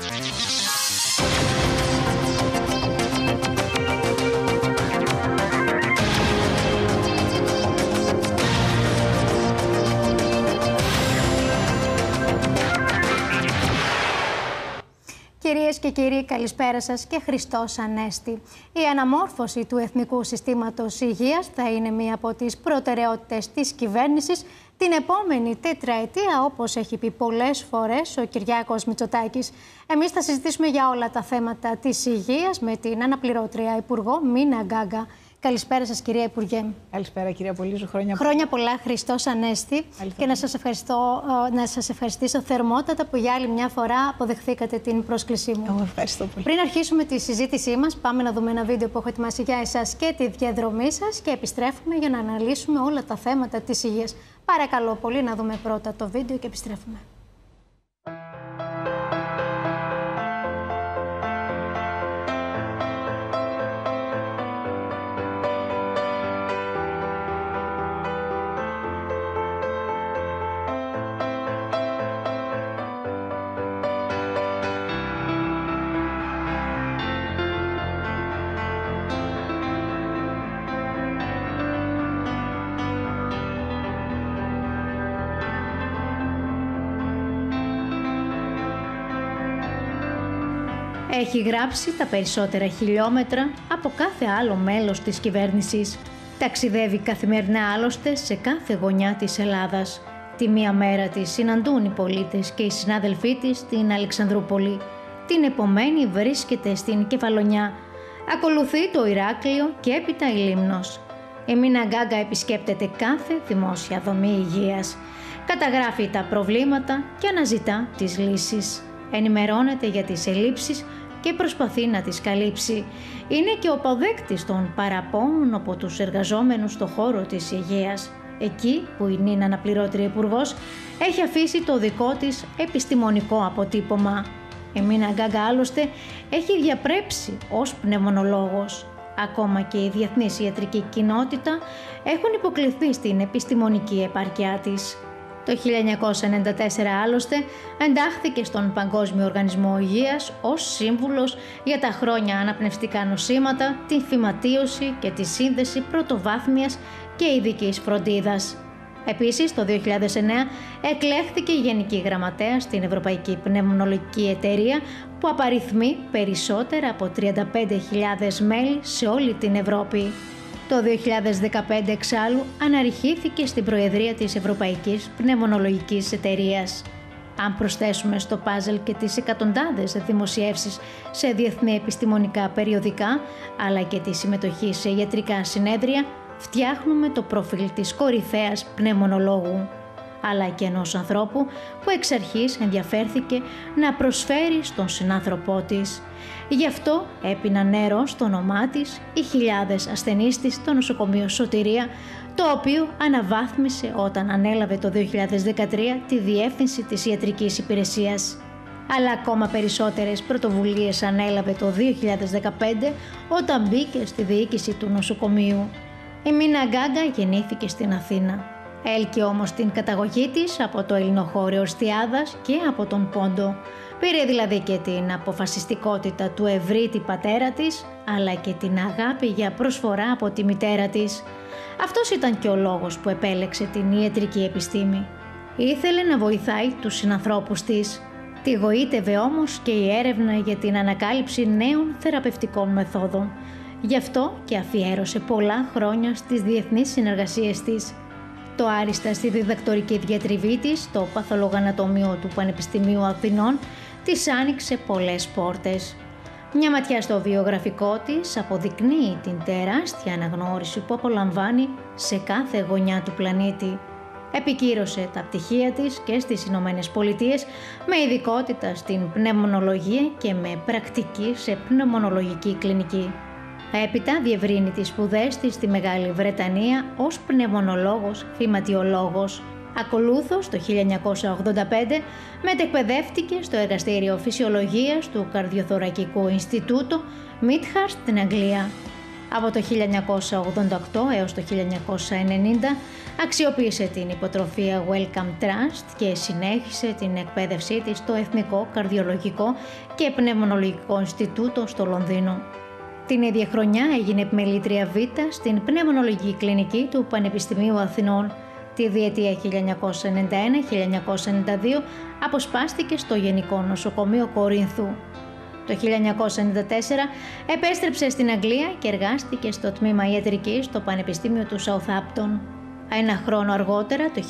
Κυρίες και κύριοι, καλησπέρα σας και Χριστός Ανέστη. Η αναμόρφωση του Εθνικού Συστήματος Υγείας θα είναι μία από τις προτεραιότητες της κυβέρνησης την επόμενη τετραετία, όπως έχει πει πολλές φορές ο Κυριάκος Μητσοτάκης. Εμείς θα συζητήσουμε για όλα τα θέματα της υγείας με την αναπληρώτρια Υπουργό Μίνα Γκάγκα. Καλησπέρα σας, κυρία Υπουργέ. Καλησπέρα, κυρία Πολύζου. Χρόνια πολλά, Χριστός Ανέστη. Και να σας ευχαριστήσω θερμότατα που για άλλη μια φορά αποδεχθήκατε την πρόσκλησή μου. Εγώ ευχαριστώ πολύ. Πριν αρχίσουμε τη συζήτησή μας, πάμε να δούμε ένα βίντεο που έχω ετοιμάσει για εσάς και τη διαδρομή σας και επιστρέφουμε για να αναλύσουμε όλα τα θέματα της υγείας. Παρακαλώ πολύ να δούμε πρώτα το βίντεο και επιστρέφουμε. Έχει γράψει τα περισσότερα χιλιόμετρα από κάθε άλλο μέλος της κυβέρνησης. Ταξιδεύει καθημερινά άλλωστε σε κάθε γωνιά της Ελλάδας. Τη μία μέρα της συναντούν οι πολίτες και οι συνάδελφοί της στην Αλεξανδρούπολη. Την επομένη βρίσκεται στην Κεφαλονιά. Ακολουθεί το Ηράκλειο και έπειτα η Λίμνος. Η Μίνα Γκάγκα επισκέπτεται κάθε δημόσια δομή υγείας. Καταγράφει τα προβλήματα και αναζητά τις λύσεις. Ενημερώνεται για τις ελλείψεις και προσπαθεί να τις καλύψει. Είναι και ο αποδέκτης των παραπώνων από τους εργαζόμενους στον χώρο της υγείας. Εκεί που η νυν αναπληρώτρια υπουργός έχει αφήσει το δικό της επιστημονικό αποτύπωμα. Η Μίνα Γκάγκα άλλωστε έχει διαπρέψει ως πνευμονολόγος. Ακόμα και η διεθνής ιατρική κοινότητα έχουν υποκληθεί στην επιστημονική επάρκειά της. Το 1994 άλλωστε εντάχθηκε στον Παγκόσμιο Οργανισμό Υγείας ως σύμβουλος για τα χρόνια αναπνευστικά νοσήματα, την φυματίωση και τη σύνδεση πρωτοβάθμιας και ειδικής φροντίδας. Επίσης, το 2009 εκλέχθηκε Γενική Γραμματέα στην Ευρωπαϊκή Πνευμονολογική Εταιρεία που απαριθμεί περισσότερα από 35.000 μέλη σε όλη την Ευρώπη. Το 2015 εξάλλου αναρριχήθηκε στην Προεδρία της Ευρωπαϊκής Πνευμονολογικής Εταιρείας. Αν προσθέσουμε στο πάζελ και τις εκατοντάδες δημοσιεύσεις σε διεθνή επιστημονικά περιοδικά, αλλά και τη συμμετοχή σε ιατρικά συνέδρια, φτιάχνουμε το προφίλ της κορυφαίας πνευμονολόγου, αλλά και ενός ανθρώπου που εξ αρχής ενδιαφέρθηκε να προσφέρει στον συνάνθρωπό της. Γι' αυτό έπιναν νερό στο όνομά της οι χιλιάδες ασθενείς της στο νοσοκομείο Σωτηρία, το οποίο αναβάθμισε όταν ανέλαβε το 2013 τη διεύθυνση της ιατρικής υπηρεσίας. Αλλά ακόμα περισσότερες πρωτοβουλίες ανέλαβε το 2015 όταν μπήκε στη διοίκηση του νοσοκομείου. Η Μίνα Γκάγκα γεννήθηκε στην Αθήνα. Έλκει όμως την καταγωγή της από το ελληνοχώριο Στιάδας και από τον Πόντο. Πήρε δηλαδή και την αποφασιστικότητα του ευρύτη πατέρα της, αλλά και την αγάπη για προσφορά από τη μητέρα της. Αυτός ήταν και ο λόγος που επέλεξε την ιατρική επιστήμη. Ήθελε να βοηθάει τους συνανθρώπους της. Τη γοήτευε όμως και η έρευνα για την ανακάλυψη νέων θεραπευτικών μεθόδων. Γι' αυτό και αφιέρωσε πολλά χρόνια στις διεθνείς συνεργασίες της. Το άριστα στη διδακτορική διατριβή της, το παθολογανατομείο του Πανεπιστημίου Αθηνών, της άνοιξε πολλές πόρτες. Μια ματιά στο βιογραφικό της αποδεικνύει την τεράστια αναγνώριση που απολαμβάνει σε κάθε γωνιά του πλανήτη. Επικύρωσε τα πτυχία της και στις Ηνωμένες Πολιτείες με ειδικότητα στην πνευμονολογία και με πρακτική σε πνευμονολογική κλινική. Έπειτα διευρύνει τις σπουδές της στη Μεγάλη Βρετανία ως πνευμονολόγος φυματιολόγος. Ακολούθως, το 1985, μετεκπαιδεύτηκε στο Εργαστήριο Φυσιολογίας του Καρδιοθωρακικού Ινστιτούτου Μίτχαρ στην Αγγλία. Από το 1988 έως το 1990 αξιοποίησε την υποτροφία Wellcome Trust και συνέχισε την εκπαίδευσή της στο Εθνικό Καρδιολογικό και Πνευμονολογικό Ινστιτούτο στο Λονδίνο. Την ίδια χρονιά έγινε επιμελήτρια Β στην Πνευμονολογική Κλινική του Πανεπιστημίου Αθηνών. Τη διετία 1991-1992 αποσπάστηκε στο Γενικό Νοσοκομείο Κορίνθου. Το 1994 επέστρεψε στην Αγγλία και εργάστηκε στο τμήμα ιατρικής στο Πανεπιστήμιο του Southampton. Ένα χρόνο αργότερα, το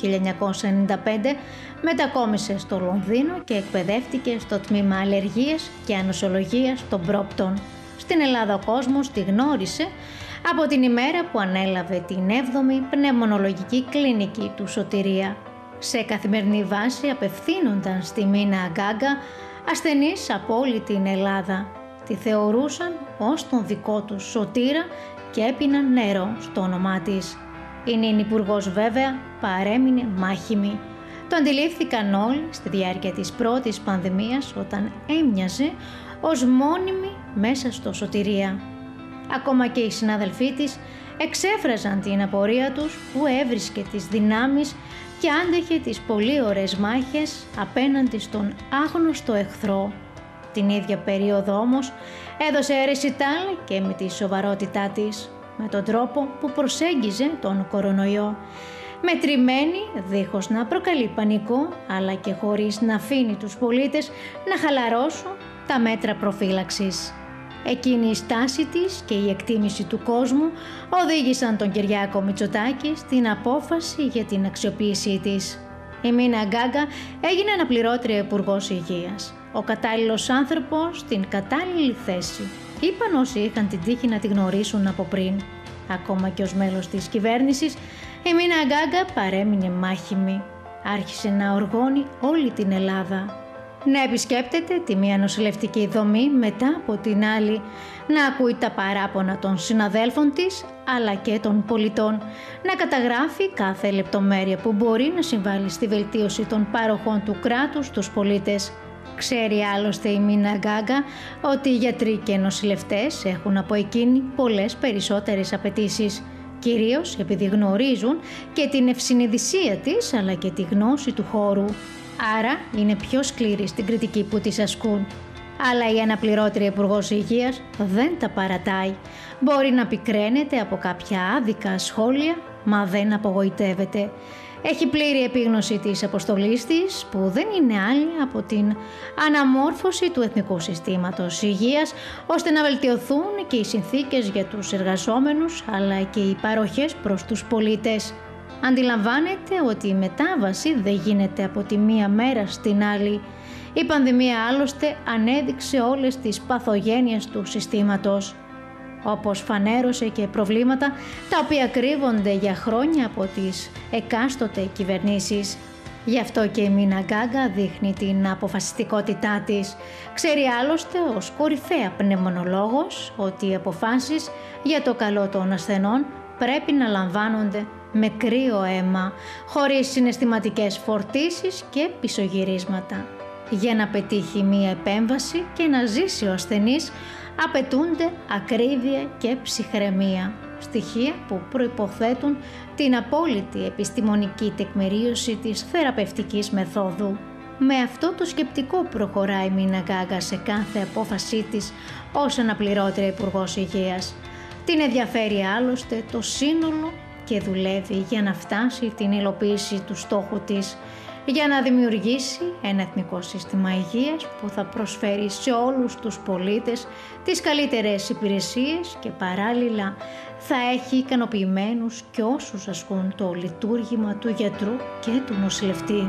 1995, μετακόμισε στο Λονδίνο και εκπαιδεύτηκε στο τμήμα αλλεργίας και ανοσολογίας στο Μπρόπτον. Στην Ελλάδα ο κόσμος τη γνώρισε από την ημέρα που ανέλαβε την 7η Πνευμονολογική Κλινική του Σωτηρία. Σε καθημερινή βάση απευθύνονταν στη Μίνα Αγκάγκα ασθενείς από όλη την Ελλάδα. Τη θεωρούσαν ως τον δικό τους σωτήρα και έπιναν νερό στο όνομά της. Η νυν υπουργός βέβαια παρέμεινε μάχημη. Το αντιλήφθηκαν όλοι στη διάρκεια της πρώτης πανδημίας όταν έμοιαζε ως μόνιμη μέσα στο Σωτηρία. Ακόμα και οι συνάδελφοί της εξέφραζαν την απορία τους που έβρισκε τις δυνάμεις και άντεχε τις πολύ ωραίες μάχες απέναντι στον άγνωστο εχθρό. Την ίδια περίοδο όμως έδωσε ρεσιτάλ και με τη σοβαρότητά της, με τον τρόπο που προσέγγιζε τον κορονοϊό. Μετρημένη, δίχως να προκαλεί πανικό, αλλά και χωρίς να αφήνει τους πολίτες να χαλαρώσουν τα μέτρα προφύλαξης. Εκείνη η στάση της και η εκτίμηση του κόσμου οδήγησαν τον Κυριάκο Μητσοτάκη στην απόφαση για την αξιοποίησή της. Η Μίνα Αγκάγκα έγινε αναπληρώτρια Υπουργός Υγείας. Ο κατάλληλος άνθρωπος στην κατάλληλη θέση. Είπαν όσοι είχαν την τύχη να τη γνωρίσουν από πριν. Ακόμα και ως μέλος της κυβέρνησης, η Μίνα Αγκάγκα παρέμεινε μάχημη. Άρχισε να οργώνει όλη την Ελλάδα. Να επισκέπτεται τη μία νοσηλευτική δομή μετά από την άλλη, να ακούει τα παράπονα των συναδέλφων της αλλά και των πολιτών, να καταγράφει κάθε λεπτομέρεια που μπορεί να συμβάλλει στη βελτίωση των παροχών του κράτους στους πολίτες. Ξέρει άλλωστε η Μίνα Αγκάγκα ότι οι γιατροί και νοσηλευτές έχουν από εκείνη πολλές περισσότερες απαιτήσεις, κυρίως επειδή γνωρίζουν και την ευσυνειδησία της αλλά και τη γνώση του χώρου. Άρα είναι πιο σκληρή στην κριτική που της ασκούν. Αλλά η αναπληρώτρια Υπουργός Υγείας δεν τα παρατάει. Μπορεί να πικραίνεται από κάποια άδικα σχόλια, μα δεν απογοητεύεται. Έχει πλήρη επίγνωση της αποστολής της, που δεν είναι άλλη από την αναμόρφωση του Εθνικού Συστήματος Υγείας, ώστε να βελτιωθούν και οι συνθήκες για τους εργαζόμενους, αλλά και οι παροχές προς τους πολίτες. Αντιλαμβάνεται ότι η μετάβαση δεν γίνεται από τη μία μέρα στην άλλη. Η πανδημία άλλωστε ανέδειξε όλες τις παθογένειες του συστήματος. Όπως φανέρωσε και προβλήματα τα οποία κρύβονται για χρόνια από τις εκάστοτε κυβερνήσεις. Γι' αυτό και η Μίνα Αγκάγκα δείχνει την αποφασιστικότητά της. Ξέρει άλλωστε ως κορυφαία πνευμονολόγος ότι οι αποφάσεις για το καλό των ασθενών πρέπει να λαμβάνονται με κρύο αίμα, χωρίς συναισθηματικές φορτίσεις και πισωγυρίσματα. Για να πετύχει μία επέμβαση και να ζήσει ο ασθενής, απαιτούνται ακρίβεια και ψυχραιμία, στοιχεία που προϋποθέτουν την απόλυτη επιστημονική τεκμηρίωση της θεραπευτικής μεθόδου. Με αυτό το σκεπτικό προχωράει η Μίνα Αγκάγκα σε κάθε απόφασή της ως αναπληρώτρια Υπουργός Υγείας. Την ενδιαφέρει άλλωστε το σύνολο και δουλεύει για να φτάσει την υλοποίηση του στόχου της, για να δημιουργήσει ένα εθνικό σύστημα υγείας που θα προσφέρει σε όλους τους πολίτες τις καλύτερες υπηρεσίες και παράλληλα θα έχει ικανοποιημένους και όσους ασκούν το λειτουργήμα του γιατρού και του νοσηλευτή.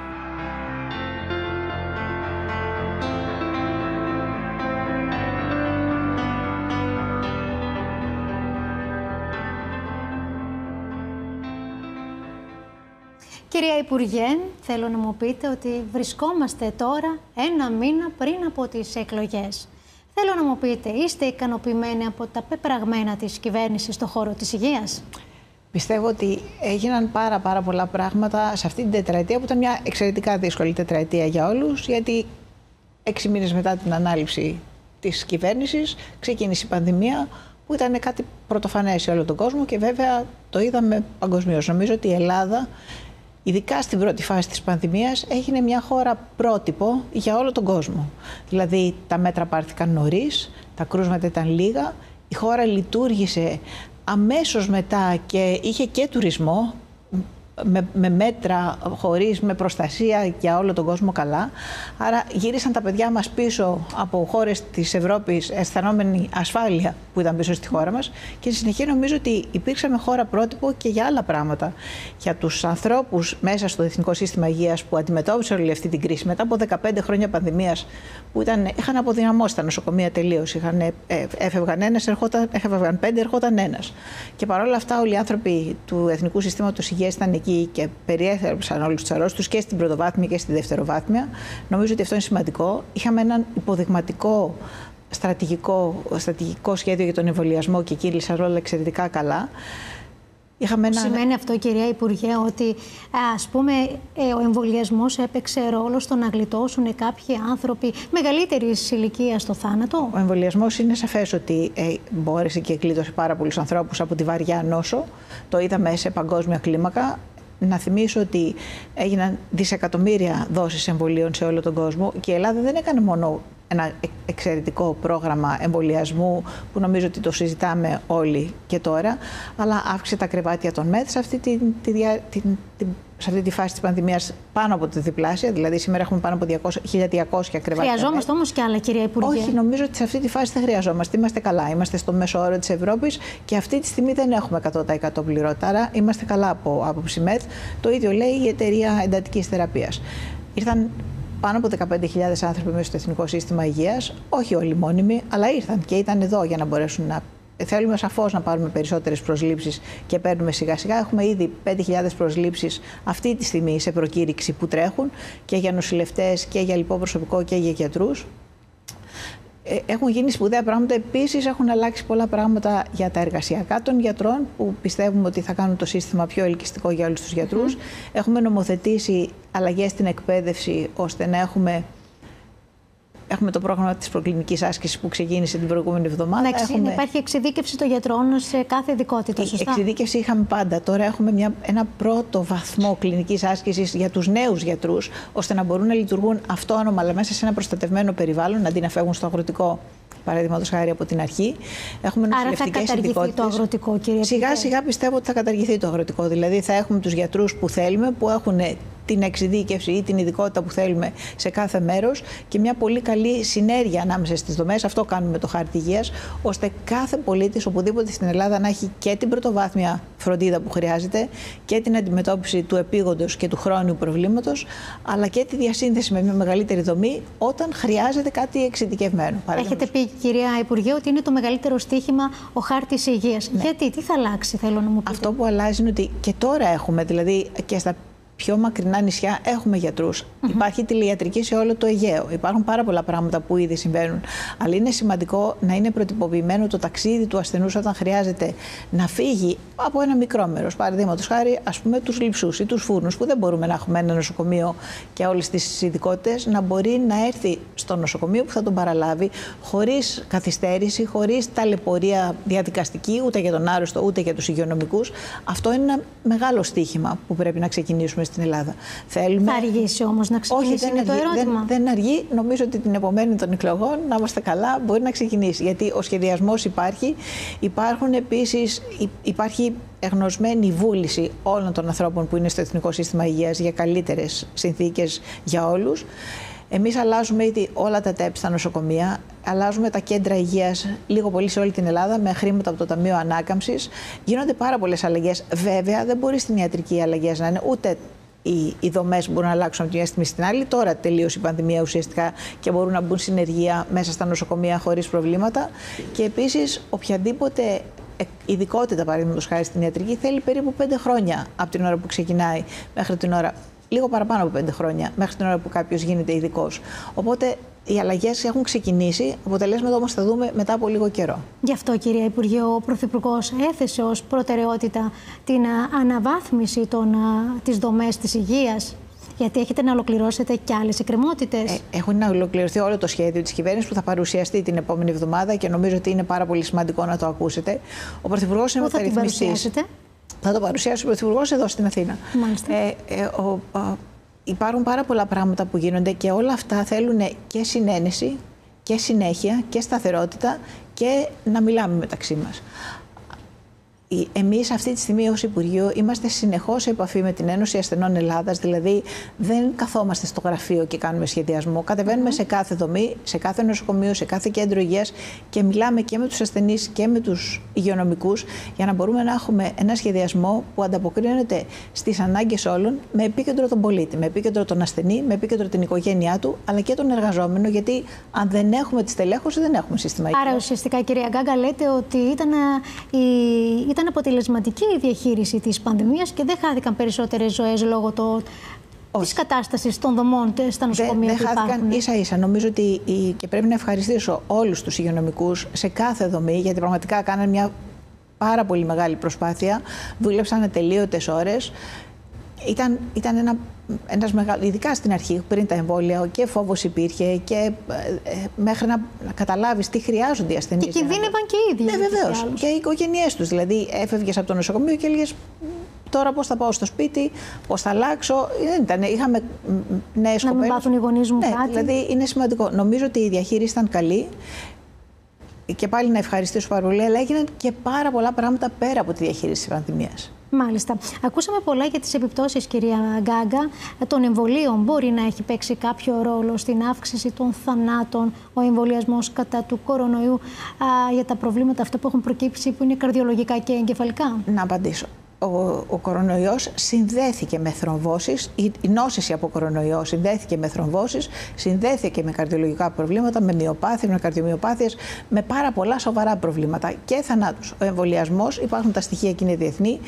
Κυρία Υπουργέ, θέλω να μου πείτε ότι βρισκόμαστε τώρα ένα μήνα πριν από τις εκλογές. Θέλω να μου πείτε, είστε ικανοποιημένοι από τα πεπραγμένα της κυβέρνησης στον χώρο της υγείας? Πιστεύω ότι έγιναν πάρα πολλά πράγματα σε αυτή την τετραετία που ήταν μια εξαιρετικά δύσκολη τετραετία για όλους, γιατί 6 μήνες μετά την ανάληψη της κυβέρνησης ξεκίνησε η πανδημία που ήταν κάτι πρωτοφανές σε όλο τον κόσμο και βέβαια το είδαμε παγκοσμίως. Νομίζω ότι η Ελλάδα, ειδικά στην πρώτη φάση της πανδημίας, έγινε μια χώρα πρότυπο για όλο τον κόσμο. Δηλαδή τα μέτρα πάρθηκαν νωρίς, τα κρούσματα ήταν λίγα, η χώρα λειτουργήσε αμέσως μετά και είχε και τουρισμό, με μέτρα, με προστασία για όλο τον κόσμο καλά. Άρα γύρισαν τα παιδιά μας πίσω από χώρες της Ευρώπης αισθανόμενοι ασφάλεια που ήταν πίσω στη χώρα μας και στη συνεχεία νομίζω ότι υπήρξαμε χώρα πρότυπο και για άλλα πράγματα. Για τους ανθρώπους μέσα στο Εθνικό Σύστημα Υγείας που αντιμετώπισαν όλη αυτή την κρίση μετά από 15 χρόνια πανδημίας που είχαν αποδυναμώσει τα νοσοκομεία τελείως. Έφευγαν ένας, έφευγαν 5, ερχόταν ένας. Και παρόλα αυτά όλοι οι άνθρωποι του Εθνικού Συστήματος Υγείας ήταν εκεί και περιέθαλψαν όλους τους αρρώστους και στην πρωτοβάθμια και στη δευτεροβάθμια. Νομίζω ότι αυτό είναι σημαντικό. Είχαμε έναν υποδειγματικό στρατηγικό σχέδιο για τον εμβολιασμό και κύλησαν όλα εξαιρετικά καλά. Σημαίνει αυτό, κυρία Υπουργέ, ότι ας πούμε ο εμβολιασμός έπαιξε ρόλο στο να γλιτώσουν κάποιοι άνθρωποι μεγαλύτερης ηλικίας στο θάνατο? Ο εμβολιασμός είναι σαφές ότι μπόρεσε και γλίτωσε πάρα πολλούς ανθρώπους από τη βαριά νόσο. Το είδαμε σε παγκόσμια κλίμακα. Να θυμίσω ότι έγιναν δισεκατομμύρια δόσεις εμβολίων σε όλο τον κόσμο και η Ελλάδα δεν έκανε μόνο ένα εξαιρετικό πρόγραμμα εμβολιασμού που νομίζω ότι το συζητάμε όλοι και τώρα, αλλά αύξησε τα κρεβάτια των ΜΕΘ σε αυτή τη φάση της πανδημίας πάνω από τη διπλάσια, δηλαδή σήμερα έχουμε πάνω από 1.200 κρεβάτια. Χρειαζόμαστε όμως και άλλα, κυρία Υπουργέ? Όχι, νομίζω ότι σε αυτή τη φάση δεν χρειαζόμαστε. Είμαστε καλά. Είμαστε στο μέσο όρο της Ευρώπης και αυτή τη στιγμή δεν έχουμε 100% πληρότητα. Άρα είμαστε καλά από άποψη ΜΕΘ. Το ίδιο λέει η Εταιρεία Εντατικής Θεραπείας. Ήρθαν πάνω από 15.000 άνθρωποι μέσα στο Εθνικό Σύστημα Υγείας, όχι όλοι μόνιμοι, αλλά ήρθαν και ήταν εδώ για να μπορέσουν να. Θέλουμε σαφώς να πάρουμε περισσότερες προσλήψεις και παίρνουμε σιγά σιγά. Έχουμε ήδη 5.000 προσλήψεις αυτή τη στιγμή σε προκήρυξη που τρέχουν και για νοσηλευτές και για λοιπό προσωπικό και για γιατρούς. Έχουν γίνει σπουδαία πράγματα. Επίσης, έχουν αλλάξει πολλά πράγματα για τα εργασιακά των γιατρών, που πιστεύουμε ότι θα κάνουν το σύστημα πιο ελκυστικό για όλους τους γιατρούς. Έχουμε νομοθετήσει αλλαγές στην εκπαίδευση, ώστε να έχουμε το πρόγραμμα της προκλινικής άσκησης που ξεκίνησε την προηγούμενη εβδομάδα. Υπάρχει εξειδίκευση των γιατρών σε κάθε ειδικότητα, σωστά? Εξειδίκευση είχαμε πάντα. Τώρα έχουμε ένα πρώτο βαθμό κλινικής άσκησης για τους νέους γιατρούς, ώστε να μπορούν να λειτουργούν αυτόνομα, αλλά μέσα σε ένα προστατευμένο περιβάλλον, αντί να φεύγουν στο αγροτικό, παραδείγματος χάρη, από την αρχή. Έχουμε νοσηλευτικές ειδικότητες. Άρα θα καταργηθεί το αγροτικό, κύριε? Σιγά σιγά πιστεύω ότι θα καταργηθεί το αγροτικό. Δηλαδή θα έχουμε τους γιατρούς που θέλουμε, που έχουν την εξειδίκευση ή την ειδικότητα που θέλουμε σε κάθε μέρος και μια πολύ καλή συνέργεια ανάμεσα στις δομές. Αυτό κάνουμε με το χάρτη υγείας, ώστε κάθε πολίτης οπουδήποτε στην Ελλάδα να έχει και την πρωτοβάθμια φροντίδα που χρειάζεται και την αντιμετώπιση του επίγοντος και του χρόνιου προβλήματος, αλλά και τη διασύνδεση με μια μεγαλύτερη δομή όταν χρειάζεται κάτι εξειδικευμένο. Έχετε πει, κυρία Υπουργέ, ότι είναι το μεγαλύτερο στοίχημα ο χάρτης υγείας. Ναι. Γιατί, τι θα αλλάξει, θέλω να μου πείτε? Αυτό που αλλάζει είναι ότι και τώρα έχουμε, δηλαδή και στα πιο μακρινά νησιά έχουμε γιατρούς. Υπάρχει τηλειατρική σε όλο το Αιγαίο. Υπάρχουν πάρα πολλά πράγματα που ήδη συμβαίνουν. Αλλά είναι σημαντικό να είναι προτυποποιημένο το ταξίδι του ασθενούς όταν χρειάζεται να φύγει από ένα μικρό μέρος. Παραδείγματος χάρη, ας πούμε, τους λειψούς ή τους φούρνους, που δεν μπορούμε να έχουμε ένα νοσοκομείο και όλες τις ειδικότητες, να μπορεί να έρθει στο νοσοκομείο που θα τον παραλάβει χωρίς καθυστέρηση, χωρίς ταλαιπωρία διαδικαστική, ούτε για τον άρρωστο ούτε για τους υγειονομικούς. Αυτό είναι ένα μεγάλο στίχημα που πρέπει να ξεκινήσουμε στην Ελλάδα. Θα αργήσει όμως να ξεκινήσει? Όχι, είναι το ερώτημα. Δεν αργεί. Νομίζω ότι την επομένη των εκλογών, να είμαστε καλά, μπορεί να ξεκινήσει. Γιατί ο σχεδιασμός υπάρχει. Υπάρχει εγνωσμένη βούληση όλων των ανθρώπων που είναι στο Εθνικό Σύστημα Υγείας για καλύτερες συνθήκες για όλους. Εμείς αλλάζουμε ήδη όλα τα ΤΕΠ στα νοσοκομεία, αλλάζουμε τα κέντρα υγείας λίγο πολύ σε όλη την Ελλάδα με χρήματα από το Ταμείο Ανάκαμψης. Γίνονται πάρα πολλές αλλαγές. Βέβαια, δεν μπορεί στην ιατρική οι αλλαγές να είναι ούτε οι δομές μπορούν να αλλάξουν από τη μια στιγμή στην άλλη. Τώρα τελείωσε η πανδημία ουσιαστικά και μπορούν να μπουν συνεργεία μέσα στα νοσοκομεία χωρίς προβλήματα. Και επίσης, οποιαδήποτε ειδικότητα, παραδείγματος χάρη στην ιατρική, θέλει περίπου 5 χρόνια από την ώρα που ξεκινάει μέχρι την ώρα. Λίγο παραπάνω από 5 χρόνια, μέχρι την ώρα που κάποιος γίνεται ειδικός. Οπότε οι αλλαγές έχουν ξεκινήσει, αποτελέσματα όμως θα δούμε μετά από λίγο καιρό. Γι' αυτό, κυρία Υπουργέ, ο Πρωθυπουργός έθεσε ως προτεραιότητα την αναβάθμιση της δομές της υγείας. Γιατί έχετε να ολοκληρώσετε κι άλλες εκκρεμότητες. Έχουν να ολοκληρωθεί όλο το σχέδιο της κυβέρνησης που θα παρουσιαστεί την επόμενη εβδομάδα και νομίζω ότι είναι πάρα πολύ σημαντικό να το ακούσετε. Ο Πρωθυπουργός είναι μεταρρυθμιστής. Θα το παρουσιάσει ο Πρωθυπουργός εδώ στην Αθήνα. Υπάρχουν πάρα πολλά πράγματα που γίνονται και όλα αυτά θέλουν και συνένεση και συνέχεια και σταθερότητα και να μιλάμε μεταξύ μας. Εμείς αυτή τη στιγμή ως Υπουργείο είμαστε συνεχώς σε επαφή με την Ένωση Ασθενών Ελλάδας, δηλαδή δεν καθόμαστε στο γραφείο και κάνουμε σχεδιασμό. Κατεβαίνουμε σε κάθε δομή, σε κάθε νοσοκομείο, σε κάθε κέντρο υγείας και μιλάμε και με τους ασθενείς και με τους υγειονομικούς για να μπορούμε να έχουμε ένα σχεδιασμό που ανταποκρίνεται στις ανάγκες όλων με επίκεντρο τον πολίτη, με επίκεντρο τον ασθενή, με επίκεντρο την οικογένειά του αλλά και τον εργαζόμενο, γιατί αν δεν έχουμε τη στελέχωση δεν έχουμε σύστημα υγείας. Άρα ουσιαστικά, κυρία Γκάγκα, λέτε ότι ήταν αποτελεσματική η διαχείριση της πανδημίας και δεν χάθηκαν περισσότερες ζωές λόγω της κατάστασης των δομών στα νοσοκομεία που υπάρχουν. Δεν χάθηκαν ίσα-ίσα. Νομίζω ότι και πρέπει να ευχαριστήσω όλους τους υγειονομικούς σε κάθε δομή, γιατί πραγματικά κάνανε μια πάρα πολύ μεγάλη προσπάθεια. Δούλεψαν ατελείωτες ώρες. Ήταν ένας μεγάλος, ειδικά στην αρχή, πριν τα εμβόλια, και φόβος υπήρχε και μέχρι να καταλάβεις τι χρειάζονται οι ασθενείς. Και κινδύνευαν και οι ίδιοι. Ναι, βεβαίως. Και οι οικογένειές τους. Δηλαδή, έφευγες από το νοσοκομείο και έλεγες τώρα πώς θα πάω στο σπίτι, πώς θα αλλάξω. Είχαμε νέες κοπέλες. Να μην πάθουν οι γονείς μου κάτι. Δηλαδή, είναι σημαντικό. Νομίζω ότι η διαχείριση ήταν καλή. Και πάλι να ευχαριστήσω πάρα πολύ, αλλά έγιναν και πάρα πολλά πράγματα πέρα από τη διαχείριση της πανδημίας. Μάλιστα. Ακούσαμε πολλά για τις επιπτώσεις, κυρία Γκάγκα, των εμβολίων. Μπορεί να έχει παίξει κάποιο ρόλο στην αύξηση των θανάτων, ο εμβολιασμός κατά του κορονοϊού, για τα προβλήματα αυτά που έχουν προκύψει, που είναι καρδιολογικά και εγκεφαλικά. Να απαντήσω. Ο κορονοϊός συνδέθηκε με θρομβώσεις, η νόσηση από κορονοϊό συνδέθηκε με θρομβώσεις, συνδέθηκε με καρδιολογικά προβλήματα, με μυοπάθειες, με καρδιομυοπάθειες, με πάρα πολλά σοβαρά προβλήματα και θανάτους. Ο εμβολιασμός, υπάρχουν τα στοιχεία και είναι διεθνή,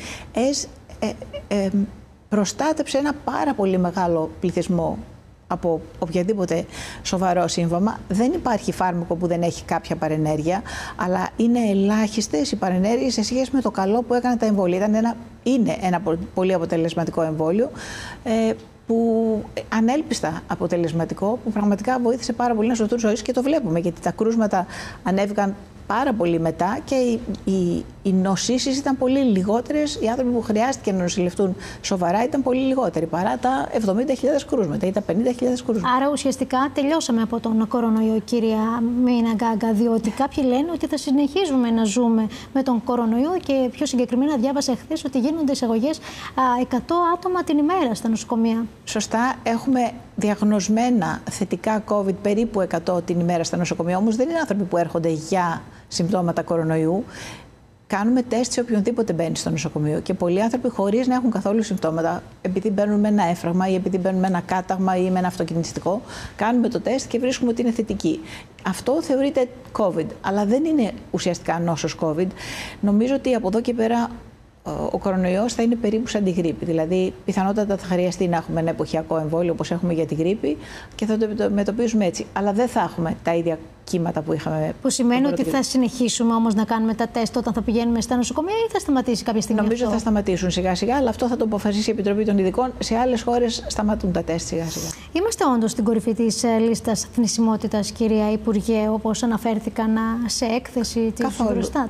προστάτεψε ένα πάρα πολύ μεγάλο πληθυσμό από οποιαδήποτε σοβαρό σύμβαμα. Δεν υπάρχει φάρμακο που δεν έχει κάποια παρενέργεια, αλλά είναι ελάχιστες οι παρενέργειες σε σχέση με το καλό που έκαναν τα εμβόλια. Είναι ένα πολύ αποτελεσματικό εμβόλιο, που ανέλπιστα αποτελεσματικό, που πραγματικά βοήθησε πάρα πολύ να σωθούν ζωές και το βλέπουμε, γιατί τα κρούσματα ανέβηκαν πάρα πολύ μετά και οι νοσήσεις ήταν πολύ λιγότερες. Οι άνθρωποι που χρειάστηκε να νοσηλευτούν σοβαρά ήταν πολύ λιγότεροι παρά τα 70.000 κρούσματα ή τα 50.000 κρούσματα. Άρα ουσιαστικά τελειώσαμε από τον κορονοϊό, κυρία Μίνα Γκάγκα, διότι κάποιοι λένε ότι θα συνεχίζουμε να ζούμε με τον κορονοϊό και πιο συγκεκριμένα διάβασα χθες ότι γίνονται εισαγωγές 100 άτομα την ημέρα στα νοσοκομεία. Σωστά, έχουμε διαγνωσμένα θετικά COVID περίπου 100 την ημέρα στα νοσοκομεία, όμως δεν είναι άνθρωποι που έρχονται για συμπτώματα κορονοϊού. Κάνουμε τεστ σε οποιονδήποτε μπαίνει στο νοσοκομείο και πολλοί άνθρωποι χωρίς να έχουν καθόλου συμπτώματα, επειδή μπαίνουν με ένα έφραγμα ή επειδή μπαίνουν με ένα κάταγμα ή με ένα αυτοκινητιστικό, κάνουμε το τεστ και βρίσκουμε ότι είναι θετική. Αυτό θεωρείται COVID, αλλά δεν είναι ουσιαστικά νόσος COVID. Νομίζω ότι από εδώ και πέρα ο κορονοϊός θα είναι περίπου σαν τη γρίπη. Δηλαδή, πιθανότατα θα χρειαστεί να έχουμε ένα εποχιακό εμβόλιο όπως έχουμε για τη γρίπη και θα το αντιμετωπίζουμε έτσι. Αλλά δεν θα έχουμε τα ίδια κύματα που είχαμε. Που σημαίνει ότι θα συνεχίσουμε όμως να κάνουμε τα τεστ όταν θα πηγαίνουμε στα νοσοκομεία ή θα σταματήσει κάποια στιγμή? Νομίζω θα σταματήσουν σιγά-σιγά, αλλά αυτό θα το αποφασίσει η Επιτροπή των Ειδικών. Σε άλλες χώρες σταματούν τα τεστ σιγά-σιγά. Είμαστε όντως στην κορυφή της λίστας θνησιμότητας, κυρία Υπουργέ, όπως αναφέρθηκαν σε έκθεση της Eurostat?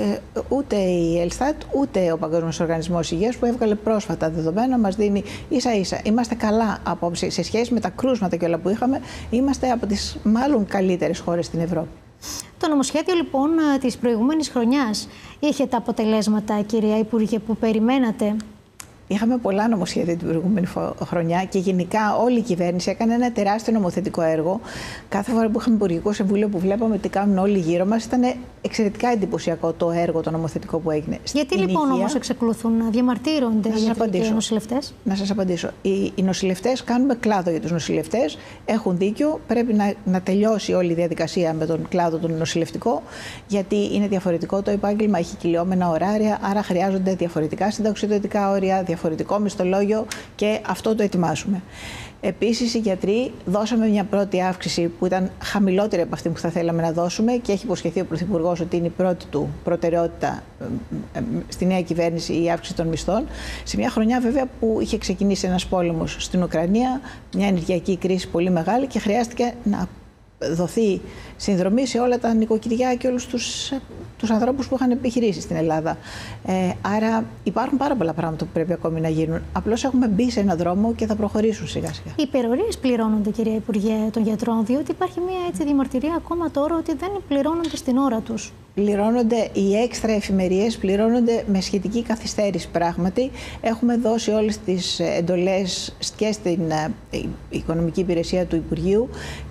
Ούτε η Ελστάτ ούτε ο Παγκόσμιος Οργανισμός Υγείας, που έβγαλε πρόσφατα δεδομένα, μας δίνει ίσα-ίσα. Είμαστε καλά απόψη σε σχέση με τα κρούσματα και όλα που είχαμε. Είμαστε από τις μάλλον καλύτερες χώρες στην Ευρώπη. Το νομοσχέδιο λοιπόν της προηγούμενης χρονιάς είχε τα αποτελέσματα, κυρία Υπουργέ, που περιμένατε? Είχαμε πολλά νομοσχέδια την προηγούμενη χρονιά και γενικά όλη η κυβέρνηση έκανε ένα τεράστιο νομοθετικό έργο. Κάθε φορά που είχαμε Υπουργικό Συμβούλιο που βλέπαμε τι κάνουν όλοι γύρω μας, ήταν εξαιρετικά εντυπωσιακό το έργο, το νομοθετικό που έγινε. Γιατί λοιπόν όμως εξακολουθούν να διαμαρτύρονται οι νοσηλευτές? Να σας απαντήσω. Οι νοσηλευτές, κάνουμε κλάδο για τους νοσηλευτές. Έχουν δίκιο. Πρέπει να τελειώσει όλη η διαδικασία με τον κλάδο τον νοσηλευτικό, γιατί είναι διαφορετικό το επάγγελμα, έχει κυλιόμενα ωράρια, άρα χρειάζονται διαφορετικά συνταξιδοτικά όρια, διαφορετικό μισθολόγιο και αυτό το ετοιμάζουμε. Επίσης, οι γιατροί δώσαμε μια πρώτη αύξηση που ήταν χαμηλότερη από αυτή που θα θέλαμε να δώσουμε και έχει υποσχεθεί ο Πρωθυπουργός ότι είναι η πρώτη του προτεραιότητα στη νέα κυβέρνηση η αύξηση των μισθών. Σε μια χρονιά, βέβαια, που είχε ξεκινήσει ένας πόλεμος στην Ουκρανία, μια ενεργειακή κρίση πολύ μεγάλη και χρειάστηκε να δοθεί συνδρομή σε όλα τα νοικοκυριά και όλους τους ανθρώπους που είχαν επιχειρήσει στην Ελλάδα. Άρα υπάρχουν πάρα πολλά πράγματα που πρέπει ακόμη να γίνουν. Απλώς έχουμε μπει σε έναν δρόμο και θα προχωρήσουν σιγά σιγά. Οι υπερορίες πληρώνονται, κυρία Υπουργέ, των γιατρών, διότι υπάρχει μια διαμαρτυρία ακόμα τώρα ότι δεν πληρώνονται στην ώρα τους. Πληρώνονται οι έξτρα εφημερίες, πληρώνονται με σχετική καθυστέρηση πράγματι. Έχουμε δώσει όλες τις εντολές και στην Οικονομική Υπηρεσία του Υπουργείου.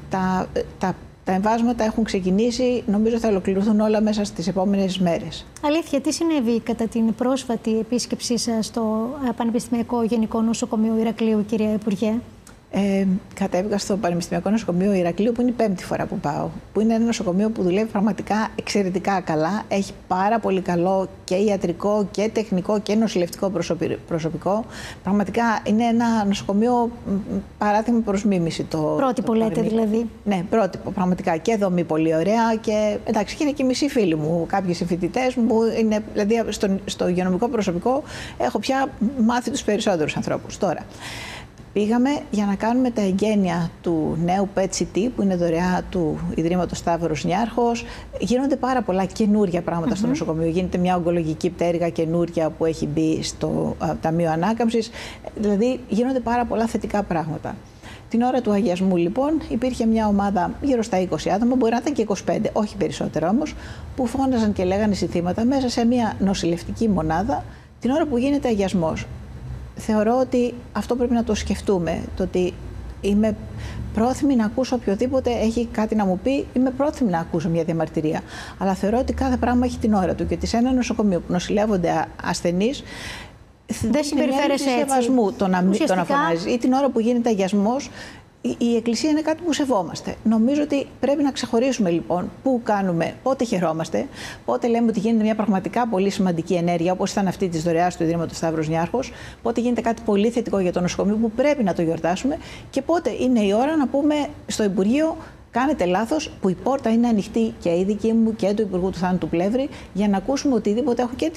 Τα εμβάσματα έχουν ξεκινήσει, νομίζω θα ολοκληρωθούν όλα μέσα στις επόμενες μέρες. Αλήθεια, τι συνέβη κατά την πρόσφατη επίσκεψή σας στο Πανεπιστημιακό Γενικό Νοσοκομείο Ηρακλείου, κυρία Υπουργέ? Κατέβηκα στο Πανεπιστημιακό Νοσοκομείο Ηρακλείου, που είναι η 5η φορά που πάω. Που είναι ένα νοσοκομείο που δουλεύει πραγματικά εξαιρετικά καλά. Έχει πάρα πολύ καλό και ιατρικό και τεχνικό και νοσηλευτικό προσωπικό. Πραγματικά είναι ένα νοσοκομείο παράδειγμα προς μίμηση. Πρότυπο λέτε δηλαδή? Ναι, πρότυπο. Πραγματικά και δομή πολύ ωραία. Και εντάξει, είναι και οι μισοί φίλοι μου, κάποιοι συμφοιτητές μου. Δηλαδή στο υγειονομικό προσωπικό έχω πια μάθει τους περισσότερους ανθρώπους τώρα. Πήγαμε για να κάνουμε τα εγγένεια του νέου PET-CT που είναι δωρεά του Ιδρύματος Σταύρος Νιάρχος. Γίνονται πάρα πολλά καινούργια πράγματα στο νοσοκομείο. Γίνεται μια ογκολογική πτέρυγα καινούργια που έχει μπει στο Ταμείο Ανάκαμψης. Δηλαδή γίνονται πάρα πολλά θετικά πράγματα. Την ώρα του αγιασμού λοιπόν υπήρχε μια ομάδα γύρω στα 20 άτομα, μπορεί να ήταν και 25, όχι περισσότερο όμως, που φώναζαν και λέγανε συνθήματα μέσα σε μια νοσηλευτική μονάδα την ώρα που γίνεται αγιασμός. Θεωρώ ότι αυτό πρέπει να το σκεφτούμε, το ότι είμαι πρόθυμη να ακούσω οποιοδήποτε έχει κάτι να μου πει, είμαι πρόθυμη να ακούσω μια διαμαρτυρία. Αλλά θεωρώ ότι κάθε πράγμα έχει την ώρα του και ότι σε ένα νοσοκομείο που νοσηλεύονται ασθενείς δεν συμπεριφέρεσαι έτσι. Σεβασμού το να φωνάζει ή την ώρα που γίνεται αγιασμός. Η Εκκλησία είναι κάτι που σεβόμαστε. Νομίζω ότι πρέπει να ξεχωρίσουμε λοιπόν πού κάνουμε, πότε χαιρόμαστε, πότε λέμε ότι γίνεται μια πραγματικά πολύ σημαντική ενέργεια, όπως ήταν αυτή της δωρεάς του Ιδρύματος Σταύρος Νιάρχος, πότε γίνεται κάτι πολύ θετικό για το νοσοκομείο που πρέπει να το γιορτάσουμε και πότε είναι η ώρα να πούμε στο Υπουργείο: κάνετε λάθος, που η πόρτα είναι ανοιχτή και η δική μου και του Υπουργού του Θάνου του Πλεύρη για να ακούσουμε οτιδήποτε έχω και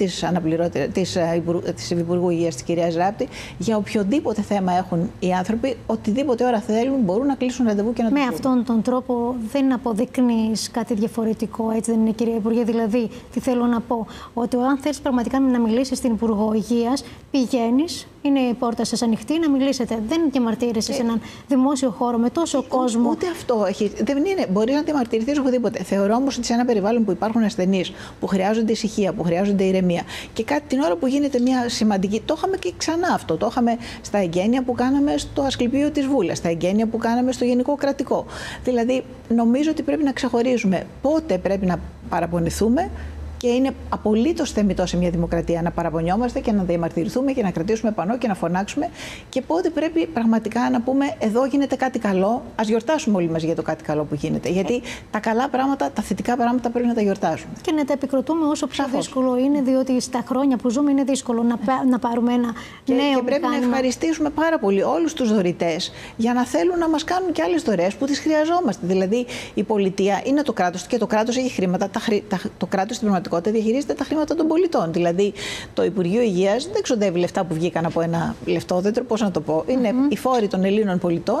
της Υπουργού Υγείας της κυρίας Ράπτη για οποιοδήποτε θέμα έχουν οι άνθρωποι, οτιδήποτε ώρα θέλουν μπορούν να κλείσουν ραντεβού και να το πούμε. Με αυτόν τον τρόπο δεν αποδεικνύεις κάτι διαφορετικό, έτσι δεν είναι, κυρία Υπουργέ? Δηλαδή, τι θέλω να πω, ότι αν θέλεις πραγματικά να μιλήσεις στην Υπουργό Υγείας, πηγαίνεις, είναι η πόρτα σας ανοιχτή να μιλήσετε. Δεν διαμαρτύρεσαι σε έναν δημόσιο χώρο με τόσο κόσμο. Ούτε αυτό έχει. Δεν είναι. Μπορεί να διαμαρτυρηθείς οπουδήποτε. Θεωρώ όμως ότι σε ένα περιβάλλον που υπάρχουν ασθενείς, που χρειάζονται ησυχία, που χρειάζονται ηρεμία και κάτι την ώρα που γίνεται μια σημαντική. Το είχαμε και ξανά αυτό. Το είχαμε στα εγγένεια που κάναμε στο Ασκληπείο της Βούλας, στα εγγένεια που κάναμε στο Γενικό Κρατικό. Δηλαδή, νομίζω ότι πρέπει να ξεχωρίζουμε πότε πρέπει να παραπονηθούμε. Και είναι απολύτως θεμιτό σε μια δημοκρατία να παραπονιόμαστε και να διαμαρτυρηθούμε και να κρατήσουμε πανό και να φωνάξουμε. Και πότε πρέπει πραγματικά να πούμε: εδώ γίνεται κάτι καλό, ας γιορτάσουμε όλοι μας για το κάτι καλό που γίνεται. Γιατί τα καλά πράγματα, τα θετικά πράγματα πρέπει να τα γιορτάσουμε. Και να τα επικροτούμε όσο πιο δύσκολο είναι, διότι στα χρόνια που ζούμε είναι δύσκολο να πάρουμε ένα νέο. Και πρέπει να ευχαριστήσουμε πάρα πολύ όλους τους δωρητές για να θέλουν να μας κάνουν και άλλες δωρεές που τις χρειαζόμαστε. Δηλαδή, η πολιτεία είναι το κράτος και το κράτος έχει χρήματα. Το κράτος στην πραγματικότητα διαχειρίζεται τα χρήματα των πολιτών. Δηλαδή, το Υπουργείο Υγείας δεν ξοδεύει λεφτά που βγήκαν από ένα λεφτόδεντρο, πώς να το πω. Είναι οι φόροι των Ελλήνων πολιτών,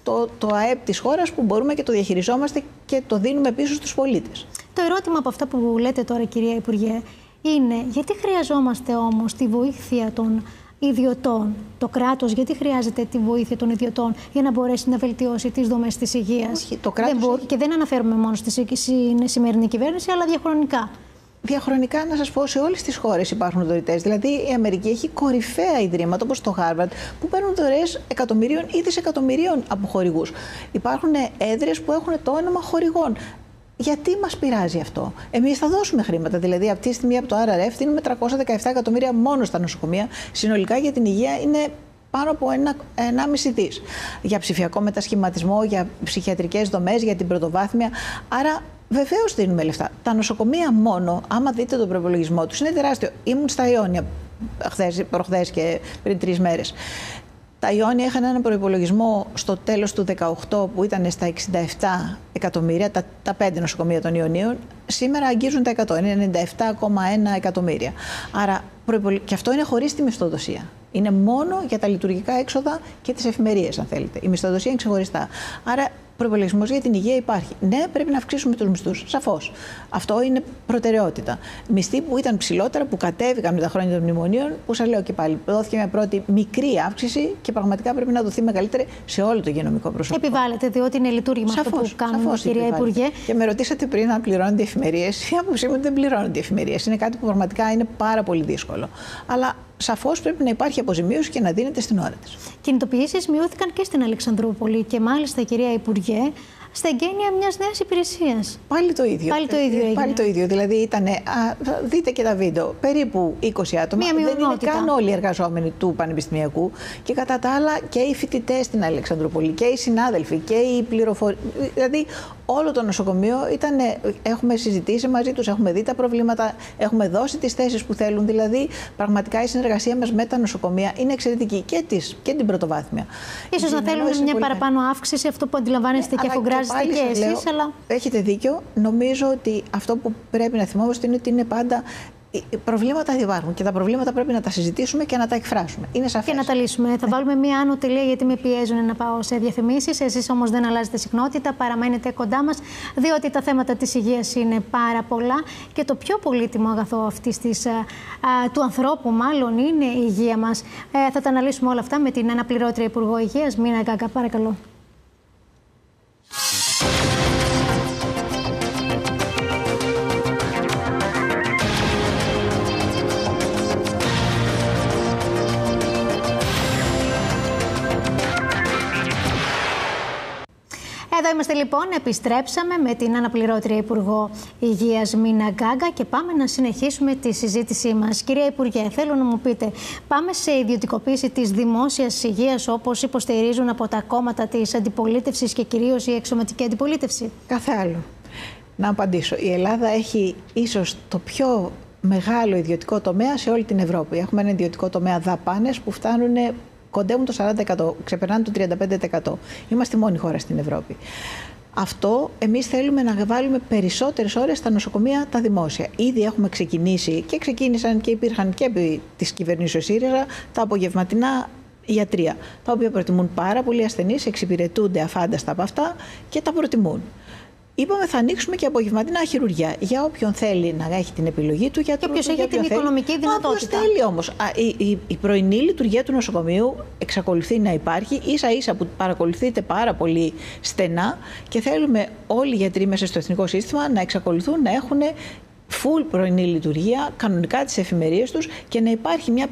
το ΑΕΠ της χώρας που μπορούμε και το διαχειριζόμαστε και το δίνουμε πίσω στους πολίτες. Το ερώτημα από αυτά που λέτε τώρα, κυρία Υπουργέ, είναι γιατί χρειαζόμαστε όμως τη βοήθεια των ιδιωτών, το κράτος, γιατί χρειάζεται τη βοήθεια των ιδιωτών για να μπορέσει να βελτιώσει τις δομές της υγείας? Όχι, το κράτος και δεν αναφέρουμε μόνο στη σημερινή κυβέρνηση, αλλά διαχρονικά. Διαχρονικά, να σας πω, σε όλες τις χώρες υπάρχουν δωρητές. Δηλαδή, η Αμερική έχει κορυφαία ιδρύματα όπως το Harvard που παίρνουν δωρεές εκατομμυρίων ή δισεκατομμυρίων από χορηγούς. Υπάρχουν έδρες που έχουν το όνομα χορηγών. Γιατί μας πειράζει αυτό? Εμείς θα δώσουμε χρήματα. Δηλαδή, αυτή τη στιγμή από το RRF δίνουμε 317 εκατομμύρια μόνο στα νοσοκομεία. Συνολικά για την υγεία είναι πάνω από 1,5 δις. Για ψηφιακό μετασχηματισμό, για ψυχιατρικές δομές, για την πρωτοβάθμια. Άρα, βεβαίως δίνουμε λεφτά. Τα νοσοκομεία μόνο, άμα δείτε τον προπολογισμό τους, είναι τεράστιο. Ήμουν στα Ιόνια προχθές και πριν 3 μέρες. Τα Ιόνια είχαν έναν προϋπολογισμό στο τέλος του 2018 που ήταν στα 67 εκατομμύρια, τα 5 νοσοκομεία των Ιωνίων. Σήμερα αγγίζουν τα 100, είναι 97,1 εκατομμύρια. Άρα, και αυτό είναι χωρίς τη μισθοδοσία. Είναι μόνο για τα λειτουργικά έξοδα και τις εφημερίες, αν θέλετε. Η μισθοδοσία είναι ξεχωριστά. Άρα, προϋπολογισμός για την υγεία υπάρχει. Ναι, πρέπει να αυξήσουμε τους μισθούς. Σαφώς. Αυτό είναι προτεραιότητα. Μισθοί που ήταν ψηλότερα, που κατέβηκαν με τα χρόνια των μνημονίων, που σας λέω και πάλι, δόθηκε μια πρώτη μικρή αύξηση και πραγματικά πρέπει να δοθεί μεγαλύτερη σε όλο το υγειονομικό προσωπικό. Επιβάλλεται, διότι είναι λειτουργήμα αυτό που κάνουμε, κυρία Υπουργέ. Και με ρωτήσατε πριν αν πληρώνονται οι εφημερίες. Η άποψή μου ότι δεν πληρώνονται οι εφημερίες. Είναι κάτι που πραγματικά είναι πάρα πολύ δύσκολο. Αλλά σαφώς πρέπει να υπάρχει αποζημίωση και να δίνεται στην ώρα της. Κινητοποιήσεις μειώθηκαν και στην Αλεξανδρούπολη και μάλιστα, κυρία Υπουργέ, στα εγγένεια μιας νέας υπηρεσίας. Πάλι το ίδιο. Πάλι το ίδιο. Δηλαδή ήταν, δείτε και τα βίντεο, περίπου 20 άτομα. Δεν είναι καν όλοι οι εργαζόμενοι του Πανεπιστημιακού. Και κατά τα άλλα και οι φοιτητές στην Αλεξανδρούπολη και οι συνάδελφοι και οι πληροφορίες. Δηλαδή όλο το νοσοκομείο ήταν, έχουμε συζητήσει μαζί τους, έχουμε δει τα προβλήματα, έχουμε δώσει τις θέσεις που θέλουν. Δηλαδή πραγματικά η συνεργασία μας με τα νοσοκομεία είναι εξαιρετική και την πρωτοβάθμια. Ίσως να θέλουν μια παραπάνω αύξηση, αυτό που αντιλαμβάνεστε και αφογκράζεστε και εσείς. Αλλά... Έχετε δίκιο. Νομίζω ότι αυτό που πρέπει να θυμόμαστε είναι ότι είναι πάντα. Προβλήματα υπάρχουν και τα προβλήματα πρέπει να τα συζητήσουμε και να τα εκφράσουμε. Είναι σαφές. Και να τα λύσουμε. Θα βάλουμε μία άνω τελεία γιατί με πιέζουν να πάω σε διαφημίσεις. Εσείς όμως δεν αλλάζετε συχνότητα, παραμένετε κοντά μας, διότι τα θέματα της υγείας είναι πάρα πολλά και το πιο πολύτιμο αγαθό του ανθρώπου, μάλλον, είναι η υγεία μας. Θα τα αναλύσουμε όλα αυτά με την αναπληρώτρια Υπουργό Υγείας, Μίνα Γκάγκα. Παρακαλώ. Εδώ είμαστε λοιπόν, επιστρέψαμε με την αναπληρώτρια Υπουργό Υγείας Μίνα Γκάγκα και πάμε να συνεχίσουμε τη συζήτησή μας. Κυρία Υπουργέ, θέλω να μου πείτε, πάμε σε ιδιωτικοποίηση της δημόσιας υγείας όπως υποστηρίζουν από τα κόμματα της αντιπολίτευσης και κυρίως η εξωματική αντιπολίτευση? Κάθε άλλο. Να απαντήσω. Η Ελλάδα έχει ίσως το πιο μεγάλο ιδιωτικό τομέα σε όλη την Ευρώπη. Έχουμε ένα ιδιωτικό τομέα δαπάνες που κοντεύουν το 40%, ξεπερνάνε το 35%. Είμαστε η μόνη χώρα στην Ευρώπη. Αυτό εμείς θέλουμε να βάλουμε περισσότερες ώρες στα νοσοκομεία τα δημόσια. Ήδη έχουμε ξεκινήσει και ξεκίνησαν και υπήρχαν και επί της κυβερνήσεως ΣΥΡΙΖΑ τα απογευματινά ιατρία, τα οποία προτιμούν πάρα πολλοί ασθενείς, εξυπηρετούνται αφάνταστα από αυτά και τα προτιμούν. Είπαμε θα ανοίξουμε και απογευματινά χειρουργιά για όποιον θέλει να έχει την επιλογή του γιατρού. Και όποιος έχει την οικονομική δυνατότητα. Όποιος θέλει όμως. Η πρωινή λειτουργία του νοσοκομείου εξακολουθεί να υπάρχει, ίσα-ίσα που παρακολουθείτε πάρα πολύ στενά και θέλουμε όλοι οι γιατροί μέσα στο εθνικό σύστημα να εξακολουθούν να έχουν full πρωινή λειτουργία, κανονικά τις εφημερίες τους και να υπάρχει μια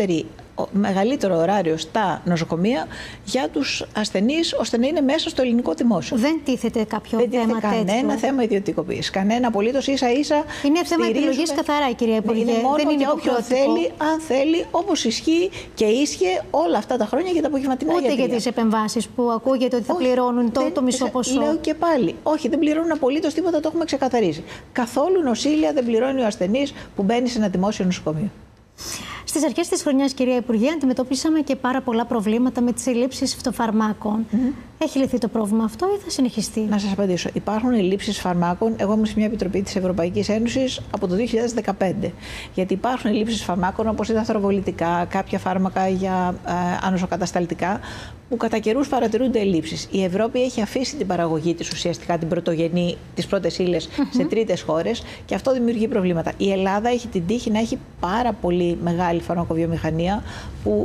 μεγαλύτερο ωράριο στα νοσοκομεία για τους ασθενείς, ώστε να είναι μέσα στο ελληνικό δημόσιο. Δεν τίθεται κάποιο θέμα τέτοιο? Κανένα θέμα ιδιωτικοποίησης. Κανένα απολύτως, ίσα-ίσα. Είναι θέμα επιλογής καθαρά, κυρία Υπουργέ. Είναι μόνο δεν είναι για όποιον θέλει, αν θέλει, όπως ισχύει και ίσχυε όλα αυτά τα χρόνια για τα απογευματινά ιατρία. Ούτε για τις επεμβάσεις που ακούγεται ότι θα πληρώνουν το μισό ποσό. Λέω και πάλι. Όχι, δεν πληρώνουν απολύτως τίποτα, το έχουμε ξεκαθαρίσει. Καθόλου νοσήλια δεν πληρώνει ο ασθενής που μπαίνει σε ένα δημόσιο νοσοκομείο. Στις αρχές της χρονιάς, κυρία Υπουργέ, αντιμετωπίσαμε και πάρα πολλά προβλήματα με τις ελλείψεις φυτοφαρμάκων. Έχει λυθεί το πρόβλημα αυτό ή θα συνεχιστεί? Να σας απαντήσω. Υπάρχουν ελλείψεις φαρμάκων. Εγώ ήμουν σε μια επιτροπή της Ευρωπαϊκής Ένωσης από το 2015. Γιατί υπάρχουν ελλείψεις φαρμάκων όπως τα θρομβολητικά, κάποια φάρμακα για ανοσοκατασταλτικά, που κατά καιρούς παρατηρούνται ελλείψεις. Η Ευρώπη έχει αφήσει την παραγωγή της ουσιαστικά, την πρωτογενή, τις πρώτες ύλες σε τρίτες χώρες και αυτό δημιουργεί προβλήματα. Η Ελλάδα έχει την τύχη να έχει πάρα πολύ μεγάλη φαρμακοβιομηχανία που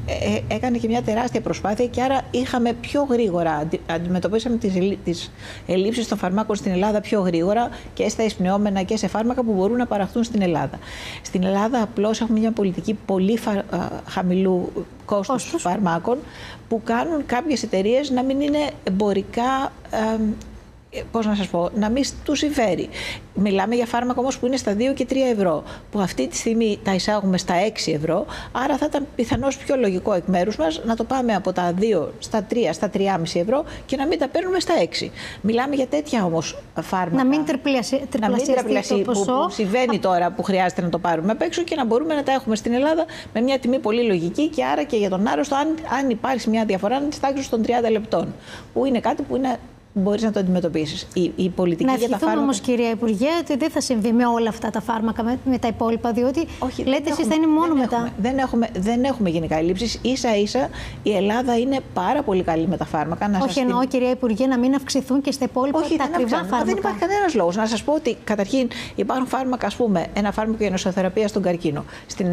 έκανε και μια τεράστια προσπάθεια και άρα είχαμε πιο γρήγορα, αντιμετωπίσαμε τις ελλείψεις των φαρμάκων στην Ελλάδα πιο γρήγορα και στα εισπνεώμενα και σε φάρμακα που μπορούν να παραχθούν στην Ελλάδα. Στην Ελλάδα απλώς έχουμε μια πολιτική πολύ χαμηλού κόστους φαρμάκων που κάνουν κάποιες εταιρείες να μην είναι εμπορικά πώς να σας πω, να μην τους συμφέρει. Μιλάμε για φάρμακα όμως που είναι στα 2 και 3 ευρώ, που αυτή τη στιγμή τα εισάγουμε στα 6 ευρώ, άρα θα ήταν πιθανώς πιο λογικό εκ μέρους μας να το πάμε από τα 2 στα 3, στα 3,5 ευρώ και να μην τα παίρνουμε στα 6. Μιλάμε για τέτοια όμως φάρμακα. Να μην τριπλασιαστεί το ποσό. Που συμβαίνει τώρα, που χρειάζεται να το πάρουμε απ' έξω και να μπορούμε να τα έχουμε στην Ελλάδα με μια τιμή πολύ λογική και άρα και για τον άρρωστο, αν υπάρχει μια διαφορά, να τη τάξεις των 30 λεπτών. Που είναι κάτι που είναι. Μπορείς να το αντιμετωπίσεις. Η πολιτική να για τα φάρμακα. Όμως, κυρία Υπουργέ, ότι δεν θα συμβεί με όλα αυτά τα φάρμακα, με τα υπόλοιπα, διότι λέτε εσείς θα είναι μόνο μετά. Δεν έχουμε γενικά ελλείψεις. Ίσα-ίσα η Ελλάδα είναι πάρα πολύ καλή με τα φάρμακα. Όχι, εννοώ, κυρία Υπουργέ, να μην αυξηθούν και στα υπόλοιπα τα ακριβά φάρμακα. Δεν υπάρχει κανένας λόγος. Να σας πω ότι καταρχήν υπάρχουν φάρμακα, ας πούμε, ένα φάρμακο για νοσοθεραπεία στον καρκίνο. Στην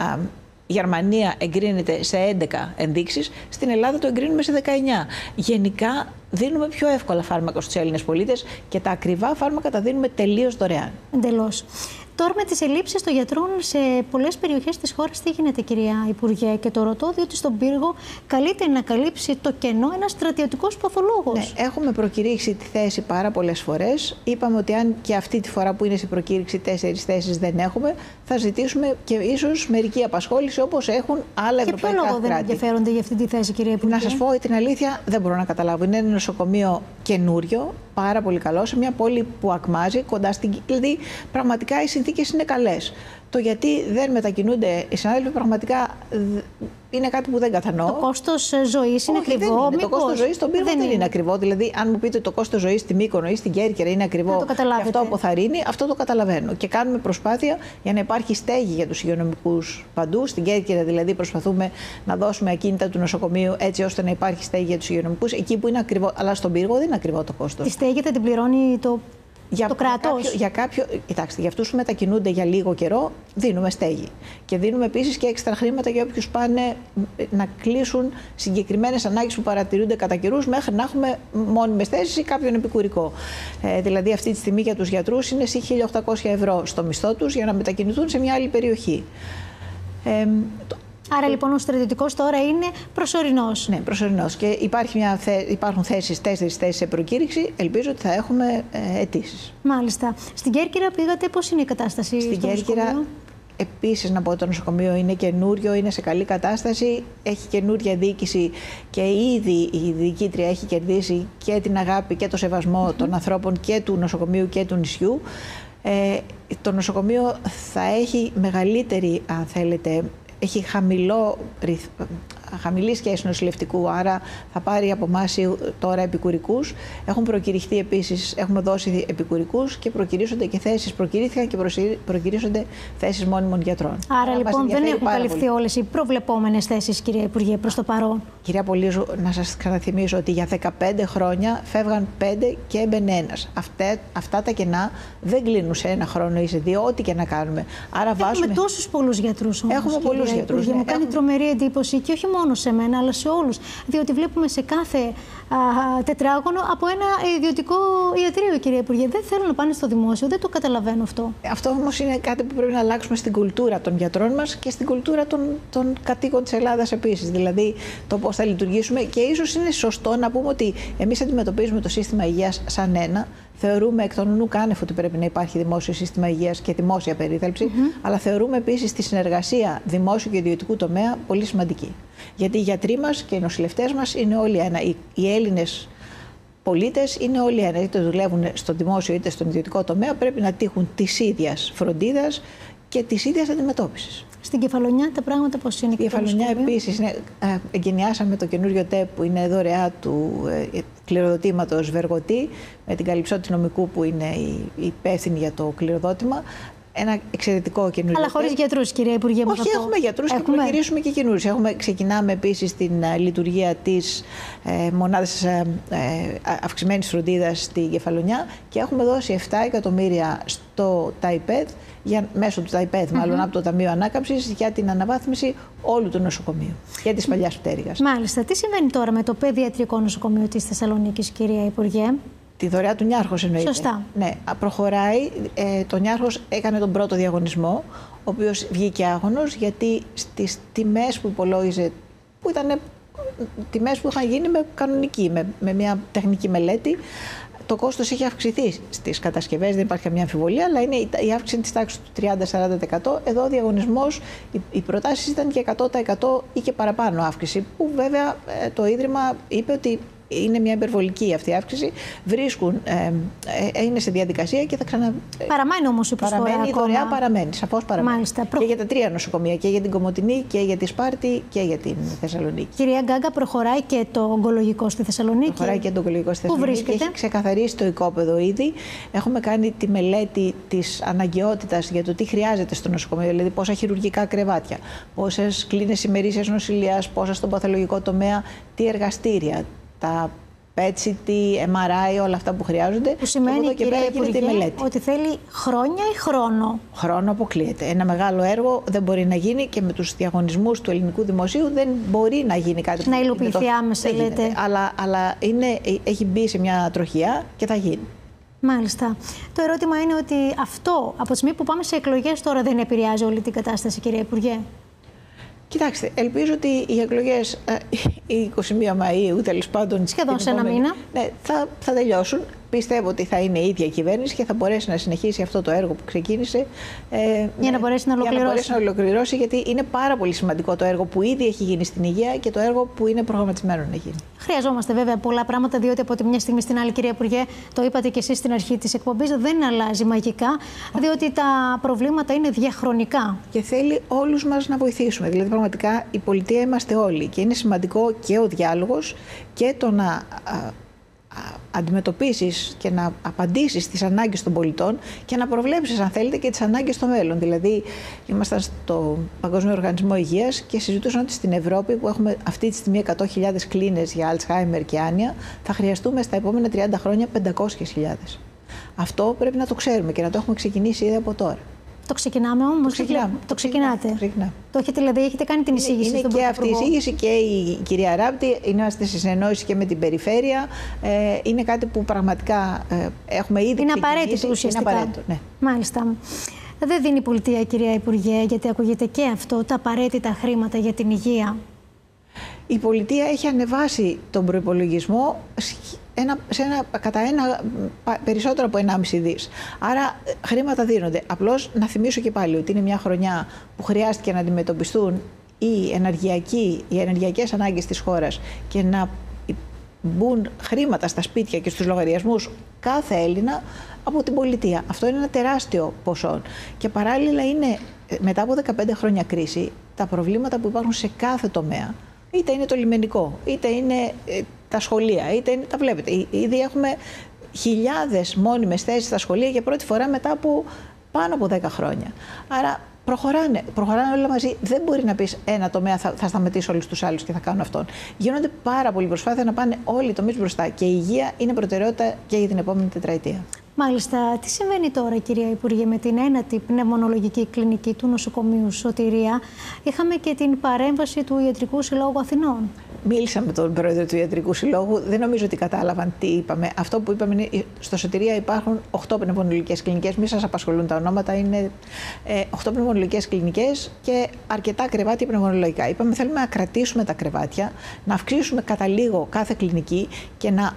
Γερμανία εγκρίνεται σε 11 ενδείξεις, στην Ελλάδα το εγκρίνουμε σε 19. Γενικά δίνουμε πιο εύκολα φάρμακα στους Έλληνες πολίτες και τα ακριβά φάρμακα τα δίνουμε τελείως δωρεάν. Εντελώς. Τώρα με τις ελλείψεις των γιατρών σε πολλές περιοχές της χώρας, τι γίνεται, κυρία Υπουργέ? Και το ρωτώ διότι στον Πύργο καλείται να καλύψει το κενό ένας στρατιωτικός παθολόγος. Ναι, έχουμε προκηρύξει τη θέση πάρα πολλές φορές. Είπαμε ότι αν και αυτή τη φορά που είναι στην προκήρυξη 4 θέσεις δεν έχουμε, θα ζητήσουμε και ίσως μερική απασχόληση όπως έχουν άλλα ευρωπαϊκά κράτη. Και ποιο λόγο δεν ενδιαφέρονται για αυτή τη θέση, κυρία Υπουργέ? Να σας πω την αλήθεια, δεν μπορώ να καταλάβω. Είναι ένα νοσοκομείο καινούριο, πάρα πολύ καλό, σε μια πόλη που ακμάζει, κοντά στην. Δηλαδή, πραγματικά οι συνθήκες είναι καλές. Το γιατί δεν μετακινούνται οι συνάδελφοι πραγματικά είναι κάτι που δεν κατανοώ. Το κόστος ζωής είναι ακριβό? Το κόστος ζωής στον Πύργο δεν είναι ακριβό. Δηλαδή, αν μου πείτε το κόστος ζωής στη Μύκονο ή στην Κέρκυρα είναι ακριβό και αυτό αποθαρρύνει, αυτό το καταλαβαίνω. Και κάνουμε προσπάθεια για να υπάρχει στέγη για τους υγειονομικούς παντού. Στην Κέρκυρα, δηλαδή, προσπαθούμε να δώσουμε ακίνητα του νοσοκομείου έτσι ώστε να υπάρχει στέγη για τους υγειονομικούς. Εκεί που είναι ακριβό, αλλά στον Πύργο δεν είναι ακριβό το κόστος. Τη στέγη θα την πληρώνει το κράτος? Κοιτάξτε, για αυτούς που μετακινούνται για λίγο καιρό, δίνουμε στέγη. Και δίνουμε επίσης και έξτρα χρήματα για όποιους πάνε να κλείσουν συγκεκριμένες ανάγκες που παρατηρούνται κατά καιρούς, μέχρι να έχουμε μόνιμες θέσεις ή κάποιον επικουρικό. Δηλαδή, αυτή τη στιγμή για τους γιατρούς είναι 1.800 ευρώ στο μισθό τους για να μετακινηθούν σε μια άλλη περιοχή. Άρα λοιπόν ο στρατιωτικός τώρα είναι προσωρινός. Ναι, προσωρινός. Και υπάρχουν 4 θέσεις σε προκήρυξη. Ελπίζω ότι θα έχουμε αιτήσεις. Μάλιστα. Στην Κέρκυρα πήγατε, πώς είναι η κατάσταση? Στην Κέρκυρα, επίσης να πω ότι το νοσοκομείο είναι καινούριο, είναι σε καλή κατάσταση. Έχει καινούρια διοίκηση και ήδη η διοικήτρια έχει κερδίσει και την αγάπη και το σεβασμό των ανθρώπων και του νοσοκομείου και του νησιού. Το νοσοκομείο θα έχει μεγαλύτερη, αν θέλετε, έχει χαμηλή σχέση νοσηλευτικού, άρα θα πάρει από εμάς τώρα επικουρικούς. Έχουν προκηρυχθεί επίσης, έχουμε δώσει επικουρικούς και προκυρήσονται και θέσεις, προκηρύχθηκαν και προκυρήσονται θέσεις μόνιμων γιατρών. Άρα λοιπόν δεν έχουν καλυφθεί όλες οι προβλεπόμενες θέσεις, κυρία Υπουργέ, προς το παρόν? Κυρία Πολύζου, να σας ξαναθυμίσω ότι για 15 χρόνια φεύγαν 5 και έμπαινε ένας. Αυτά τα κενά δεν κλείνουν σε 1 χρόνο ή σε 2, ό,τι και να κάνουμε. Άρα έχουμε τόσους πολλούς γιατρούς όμως. Έχουμε πολλούς γιατρούς. Μου κάνει τρομερή εντύπωση και όχι μόνο σε μένα, αλλά σε όλους. Διότι βλέπουμε σε κάθε τετράγωνο από ένα ιδιωτικό ιατρείο, κυρία Υπουργέ. Δεν θέλουν να πάνε στο δημόσιο, δεν το καταλαβαίνω αυτό. Αυτό όμως είναι κάτι που πρέπει να αλλάξουμε στην κουλτούρα των γιατρών μας και στην κουλτούρα των κατοίκων της Ελλάδας επίσης. Δηλαδή το πώς θα λειτουργήσουμε. Και ίσως είναι σωστό να πούμε ότι εμείς αντιμετωπίζουμε το σύστημα υγείας σαν ένα. Θεωρούμε εκ των ουκ άνευ ότι πρέπει να υπάρχει δημόσιο σύστημα υγείας και δημόσια περίθαλψη, αλλά θεωρούμε επίσης τη συνεργασία δημόσιου και ιδιωτικού τομέα πολύ σημαντική. Γιατί οι γιατροί μας και οι νοσηλευτές μας είναι όλοι ένα. Οι Έλληνες πολίτες είναι όλοι ένα. Είτε δουλεύουν στο δημόσιο είτε στον ιδιωτικό τομέα, πρέπει να τύχουν της ίδιας φροντίδας και της ίδιας αντιμετώπισης. Στην Κεφαλονιά τα πράγματα πώς είναι? Η Κεφαλονιά επίσης εγκαινιάσαμε το καινούριο ΤΕΠ που είναι δωρεά του κληροδοτήματος Βεργοτή με την Καλυψώτη Νομικού που είναι η υπεύθυνη για το κληροδότημα. Ένα εξαιρετικό καινούριο. Αλλά χωρίς γιατρούς, κυρία Υπουργέ? Όχι, έχουμε γιατρούς και προκυρήσουμε και καινούριους. Ξεκινάμε επίσης την λειτουργία της μονάδας αυξημένης φροντίδας στη Κεφαλονιά και έχουμε δώσει 7 εκατομμύρια στο ΤΑΙΠΕΔ, μέσω του ΤΑΙΠΕΔ, μάλλον από το Ταμείο Ανάκαμψης, για την αναβάθμιση όλου του νοσοκομείου και της παλιάς πτέρυγας. Μάλιστα. Τι συμβαίνει τώρα με το Παιδιατρικό Νοσοκομείο της Θεσσαλονίκης, κυρία Υπουργέ? Τη δωρεά του Νιάρχος εννοείται. Σωστά. Ναι, προχωράει. Το Νιάρχος έκανε τον πρώτο διαγωνισμό, ο οποίος βγήκε άγωνος, γιατί στις τιμές που υπολόγιζε, που ήταν τιμές που είχαν γίνει με κανονική, με μια τεχνική μελέτη, το κόστος έχει αυξηθεί στις κατασκευές, δεν υπάρχει καμιά αμφιβολία, αλλά είναι η αύξηση της τάξης του 30-40%. Εδώ ο διαγωνισμός, οι προτάσεις ήταν και 100% ή και παραπάνω αύξηση, που βέβαια το Ίδρυμα είπε ότι είναι μια υπερβολική αυτή η αύξηση. Είναι σε διαδικασία και θα Παραμένει όμως η προσφορά. Παραμένει η δωρεά, παραμένει. Σαφώς παραμένει. Μάλιστα. Και για τα 3 νοσοκομεία, και για την Κομοτηνή και για τη Σπάρτη και για την Θεσσαλονίκη. Κυρία Γκάγκα, προχωράει και το ογκολογικό στη Θεσσαλονίκη. Προχωράει και το ογκολογικό στη Θεσσαλονίκη. Πού βρίσκεται? Έχει ξεκαθαρίσει το οικόπεδο ήδη. Έχουμε κάνει τη μελέτη της αναγκαιότητας για το τι χρειάζεται στο νοσοκομείο, δηλαδή πόσα χειρουργικά κρεβάτια, πόσες κλίνες ημερήσιας νοσηλείας, πόσα στον παθολογικό τομέα, τι εργαστήρια, τα PET, MRI, όλα αυτά που χρειάζονται. Που σημαίνει, και πέρα Υπουργέ, τη μελέτη. ότι θέλει χρόνια ή χρόνο? Χρόνο αποκλείεται. Ένα μεγάλο έργο δεν μπορεί να γίνει και με τους διαγωνισμούς του ελληνικού δημοσίου δεν μπορεί να γίνει κάτι. Να υλοποιηθεί άμεσα, λέτε. Αλλά έχει μπει σε μια τροχιά και θα γίνει. Μάλιστα. Το ερώτημα είναι ότι αυτό, από τη στιγμή που πάμε σε εκλογές τώρα, δεν επηρεάζει όλη την κατάσταση, κυρία Υπουργέ? Κοιτάξτε, ελπίζω ότι οι εκλογές η 21 Μαΐου, τέλος πάντων, σχεδόν σε ένα μήνα, ναι, θα τελειώσουν. Πιστεύω ότι θα είναι η ίδια κυβέρνηση και θα μπορέσει να συνεχίσει αυτό το έργο που ξεκίνησε. Για να μπορέσει να ολοκληρώσει. Γιατί είναι πάρα πολύ σημαντικό το έργο που ήδη έχει γίνει στην υγεία και το έργο που είναι προγραμματισμένο να γίνει. Χρειαζόμαστε βέβαια πολλά πράγματα, διότι από τη μια στιγμή στην άλλη, κυρία Υπουργέ, το είπατε και εσείς στην αρχή της εκπομπής, δεν αλλάζει μαγικά, διότι τα προβλήματα είναι διαχρονικά. Και θέλει όλους μας να βοηθήσουμε. Δηλαδή, πραγματικά η πολιτεία είμαστε όλοι και είναι σημαντικό και ο διάλογος και το να αντιμετωπίσεις και να απαντήσεις στις ανάγκες των πολιτών και να προβλέψεις, αν θέλετε, και τις ανάγκες στο μέλλον. Δηλαδή, ήμασταν στο Παγκόσμιο Οργανισμό Υγείας και συζητούσαν ότι στην Ευρώπη, που έχουμε αυτή τη στιγμή 100.000 κλίνες για Alzheimer και άνοια, θα χρειαστούμε στα επόμενα 30 χρόνια 500.000. Αυτό πρέπει να το ξέρουμε και να το έχουμε ξεκινήσει ήδη από τώρα. Το ξεκινάμε όμως. Το ξεκινάτε. Το έχετε, δηλαδή, έχετε κάνει την εισήγηση. Είναι και αυτή η εισήγηση και η κυρία Ράπτη. Είμαστε σε συνεννόηση και με την περιφέρεια. Είναι κάτι που πραγματικά έχουμε ήδη. Είναι απαραίτητο ουσιαστικά. Είναι απαραίτητο, ναι. Μάλιστα. Δεν δίνει η πολιτεία, κυρία Υπουργέ, γιατί ακούγεται και αυτό, τα απαραίτητα χρήματα για την υγεία? Η πολιτεία έχει ανεβάσει τον προϋπολογισμό κατά περισσότερο από 1,5 δις. Άρα χρήματα δίνονται. Απλώς να θυμίσω και πάλι ότι είναι μια χρονιά που χρειάστηκε να αντιμετωπιστούν οι ενεργειακές ανάγκες της χώρας και να μπουν χρήματα στα σπίτια και στους λογαριασμούς κάθε Έλληνα από την πολιτεία. Αυτό είναι ένα τεράστιο ποσό. Και παράλληλα είναι, μετά από 15 χρόνια κρίση, τα προβλήματα που υπάρχουν σε κάθε τομέα, είτε είναι το λιμενικό, είτε είναι τα σχολεία, είτε είναι, τα βλέπετε. Ήδη έχουμε χιλιάδες μόνιμες θέσεις στα σχολεία για πρώτη φορά μετά από πάνω από 10 χρόνια. Άρα προχωράνε όλα μαζί. Δεν μπορεί να πεις ένα τομέα θα σταματήσω όλους τους άλλους και θα κάνω αυτόν. Γίνονται πάρα πολλοί προσπάθεια να πάνε όλοι οι τομείς μπροστά και η υγεία είναι προτεραιότητα και για την επόμενη τετραετία. Μάλιστα. Τι συμβαίνει τώρα, κυρία Υπουργέ, με την ένατη πνευμονολογική κλινική του νοσοκομείου Σωτηρία? Είχαμε και την παρέμβαση του Ιατρικού Συλλόγου Αθηνών. Μίλησα με τον πρόεδρο του Ιατρικού Συλλόγου. Δεν νομίζω ότι κατάλαβαν τι είπαμε. Αυτό που είπαμε είναι στο Σωτηρία υπάρχουν 8 πνευμονολογικές κλινικές. Μη σας απασχολούν τα ονόματα. Είναι 8 πνευμονολογικές κλινικές και αρκετά κρεβάτια πνευμονολογικά. Είπαμε θέλουμε να κρατήσουμε τα κρεβάτια, να αυξήσουμε κατά λίγο κάθε κλινική και να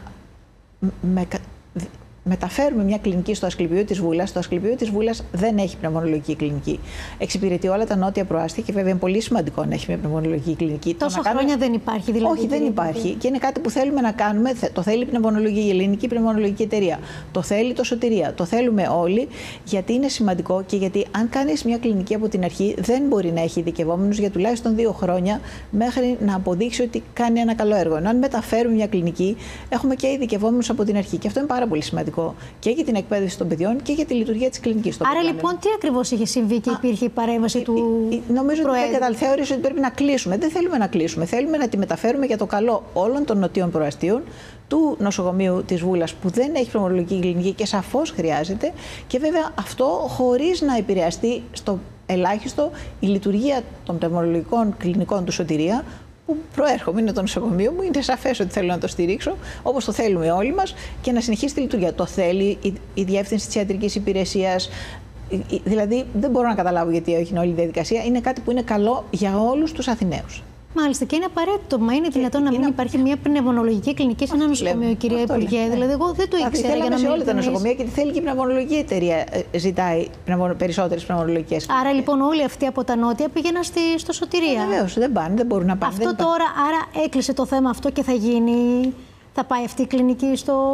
μεταφέρουμε μια κλινική στο Ασκληπιείο της Βούλας. Το Ασκληπιείο της Βούλας δεν έχει πνευμονολογική κλινική. Εξυπηρετεί όλα τα νότια προάστια και βέβαια είναι πολύ σημαντικό να έχει μια πνευμονολογική κλινική. Τόσα χρόνια δεν υπάρχει, δηλαδή? Όχι, δεν υπάρχει. Και είναι κάτι που θέλουμε να κάνουμε. Το θέλει η πνευμονολογική, η ελληνική πνευμονολογική εταιρεία. Το θέλει το Σωτηρία. Το θέλουμε όλοι, γιατί είναι σημαντικό και γιατί αν κάνεις μια κλινική από την αρχή, δεν μπορεί να έχει ειδικευόμενους για τουλάχιστον 2 χρόνια μέχρι να αποδείξει ότι κάνει ένα καλό έργο. Ενώ αν μεταφέρουμε μια κλινική, έχουμε και ειδικευόμενους από την αρχή. Και αυτό είναι πάρα πολύ σημαντικό. Και για την εκπαίδευση των παιδιών και για τη λειτουργία της κλινικής. Άρα λοιπόν τι ακριβώς είχε συμβεί και υπήρχε η παρέμβαση του νομίζω Προέδρου? ότι θεώρησε ότι πρέπει να κλείσουμε. Δεν θέλουμε να κλείσουμε. Θέλουμε να τη μεταφέρουμε για το καλό όλων των νοτίων προαστίων, του νοσοκομείου της Βούλας που δεν έχει πνευμονολογική κλινική και σαφώς χρειάζεται. Και βέβαια αυτό χωρίς να επηρεαστεί στο ελάχιστο η λειτουργία των πνευμονολογικών κλινικών του Σωτηρία, που προέρχομαι, είναι το νοσοκομείο μου, είναι σαφές ότι θέλω να το στηρίξω, όπως το θέλουμε όλοι μας, και να συνεχίσει τη λειτουργία. Το θέλει η διεύθυνση της ιατρικής υπηρεσίας. Δηλαδή, δεν μπορώ να καταλάβω γιατί όχι όλη η διαδικασία. Είναι κάτι που είναι καλό για όλους τους Αθηναίους. Μάλιστα, και είναι απαραίτητο. Μα είναι δυνατόν να μην υπάρχει μια πνευμονολογική κλινική σε ένα νοσοκομείο, κυρία Υπουργέ? Δηλαδή, εγώ δεν το ήξερα. Θέλαμε σε όλα τα νοσοκομεία και τη θέλει και η πνευμονολογική εταιρεία. Ζητάει περισσότερες πνευμονολογικές. Άρα, λοιπόν, όλοι αυτοί από τα νότια πήγαιναν στο Σωτηρία. Βεβαίως, δεν πάνε, δεν μπορούν να πάνε. Αυτό τώρα, άρα έκλεισε το θέμα αυτό και θα γίνει. Θα πάει αυτή η κλινική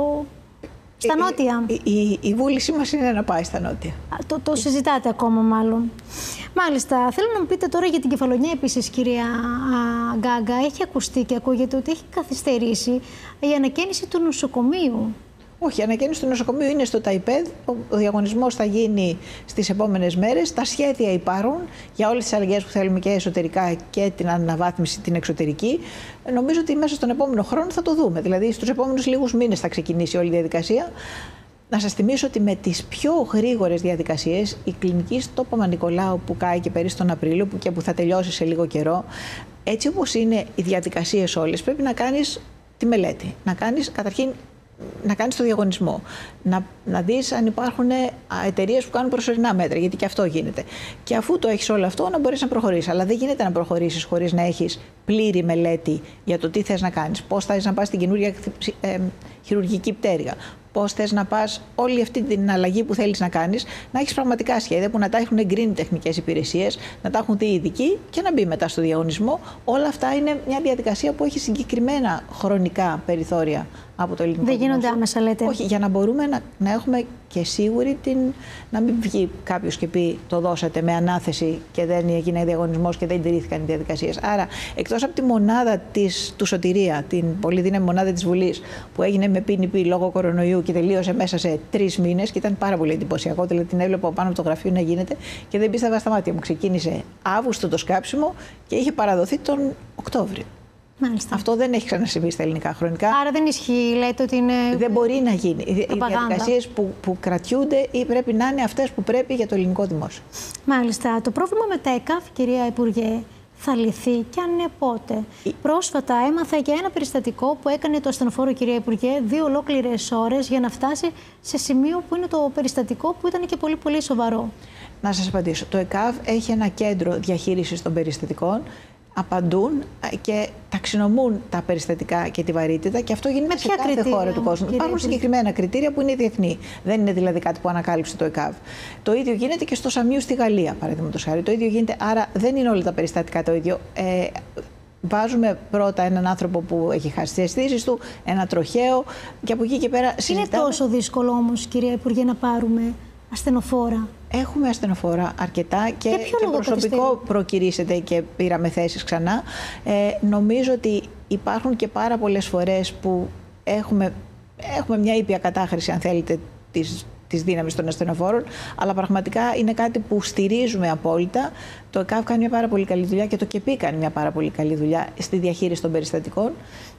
στα νότια. Η βούλησή μας είναι να πάει στα νότια. Το συζητάτε ακόμα, μάλλον. Μάλιστα. Θέλω να μου πείτε τώρα για την Κεφαλονιά επίσης, κυρία Γκάγκα. Έχει ακουστεί και ακούγεται ότι έχει καθυστερήσει η ανακαίνιση του νοσοκομείου. Όχι, η ανακαίνιση του νοσοκομείου είναι στο ΤΑΙΠΕΔ. Ο διαγωνισμός θα γίνει στις επόμενες μέρες. Τα σχέδια υπάρχουν για όλες τις αλλαγές που θέλουμε και εσωτερικά και την αναβάθμιση την εξωτερική. Νομίζω ότι μέσα στον επόμενο χρόνο θα το δούμε. Δηλαδή, στους επόμενους λίγους μήνες θα ξεκινήσει όλη η διαδικασία. Να σας θυμίσω ότι με τις πιο γρήγορες διαδικασίες, η κλινική στο Παπα-Νικολάου που κάει και πέρυσι τον Απρίλιο και που θα τελειώσει σε λίγο καιρό, έτσι όπως είναι οι διαδικασίες όλες, πρέπει να κάνεις τη μελέτη. Να κάνεις καταρχήν. Να κάνεις το διαγωνισμό, να δεις αν υπάρχουν εταιρείες που κάνουν προσωρινά μέτρα, γιατί και αυτό γίνεται. Και αφού το έχεις όλο αυτό, να μπορείς να προχωρήσεις. Αλλά δεν γίνεται να προχωρήσεις χωρίς να έχεις πλήρη μελέτη για το τι θες να κάνεις. Πώς θες να πας στην καινούργια χειρουργική πτέρυγα. Πώς θες να πας όλη αυτή την αλλαγή που θέλεις να κάνεις, να έχεις πραγματικά σχέδια που να τα έχουν εγκρίνει τεχνικές υπηρεσίες, να τα έχουν δει οι ειδικοί και να μπει μετά στο διαγωνισμό. Όλα αυτά είναι μια διαδικασία που έχει συγκεκριμένα χρονικά περιθώρια από το ελληνικό. Δεν γίνονται άμεσα, λέτε? Όχι, για να μπορούμε να έχουμε και σίγουρη να μην βγει κάποιος και πει το δώσατε με ανάθεση και δεν έγινε διαγωνισμός και δεν τηρήθηκαν οι διαδικασίες. Άρα, εκτός από τη μονάδα του Σωτηρία, την πολύ δύναμη μονάδα της Βουλής, που έγινε με πίνη λόγω κορονοϊού και τελείωσε μέσα σε 3 μήνες και ήταν πάρα πολύ εντυπωσιακό. Δηλαδή, την έβλεπα πάνω από το γραφείο να γίνεται και δεν πίστευα στα μάτια μου. Ξεκίνησε Αύγουστο το σκάψιμο και είχε παραδοθεί τον Οκτώβριο. Μάλιστα. Αυτό δεν έχει ξανασυμβεί στα ελληνικά χρονικά. Άρα δεν ισχύει, λέτε ότι είναι. Δεν μπορεί να γίνει. Οι διαδικασίες που κρατιούνται ή πρέπει να είναι αυτές που πρέπει για το ελληνικό δημόσιο. Μάλιστα. Το πρόβλημα με τα ΕΚΑΒ, κυρία Υπουργέ, θα λυθεί και αν ναι, πότε? Πρόσφατα έμαθα για ένα περιστατικό που έκανε το ασθενοφόρο, κυρία Υπουργέ, 2 ολόκληρες ώρες για να φτάσει σε σημείο που είναι το περιστατικό που ήταν και πολύ πολύ σοβαρό. Να σας απαντήσω. Το ΕΚΑΒ έχει ένα κέντρο διαχείρισης των περιστατικών. Απαντούν και ταξινομούν τα περιστατικά και τη βαρύτητα και αυτό γίνεται σε κάθε χώρα του κόσμου. Υπάρχουν συγκεκριμένα κριτήρια που είναι διεθνή. Δεν είναι δηλαδή κάτι που ανακάλυψε το ΕΚΑΒ. Το ίδιο γίνεται και στο Σαμίου στη Γαλλία, παραδείγματος χάρη. Το ίδιο γίνεται, άρα δεν είναι όλα τα περιστατικά το ίδιο. Βάζουμε πρώτα έναν άνθρωπο που έχει χάσει τις αισθήσεις του, ένα τροχαίο και από εκεί και πέρα συζητάμε. Είναι τόσο δύσκολο όμως, κυρία Υπουργέ, να πάρουμε ασθενοφόρα? Έχουμε ασθενοφόρα αρκετά και προσωπικό προκυρήσεται και πήραμε θέσεις ξανά. Νομίζω ότι υπάρχουν και πάρα πολλές φορές που έχουμε μια ήπια κατάχρηση, αν θέλετε, της δύναμης των ασθενοφόρων, αλλά πραγματικά είναι κάτι που στηρίζουμε απόλυτα. Το ΕΚΑΒ κάνει μια πάρα πολύ καλή δουλειά και το ΚΕΠΗ κάνει μια πάρα πολύ καλή δουλειά στη διαχείριση των περιστατικών.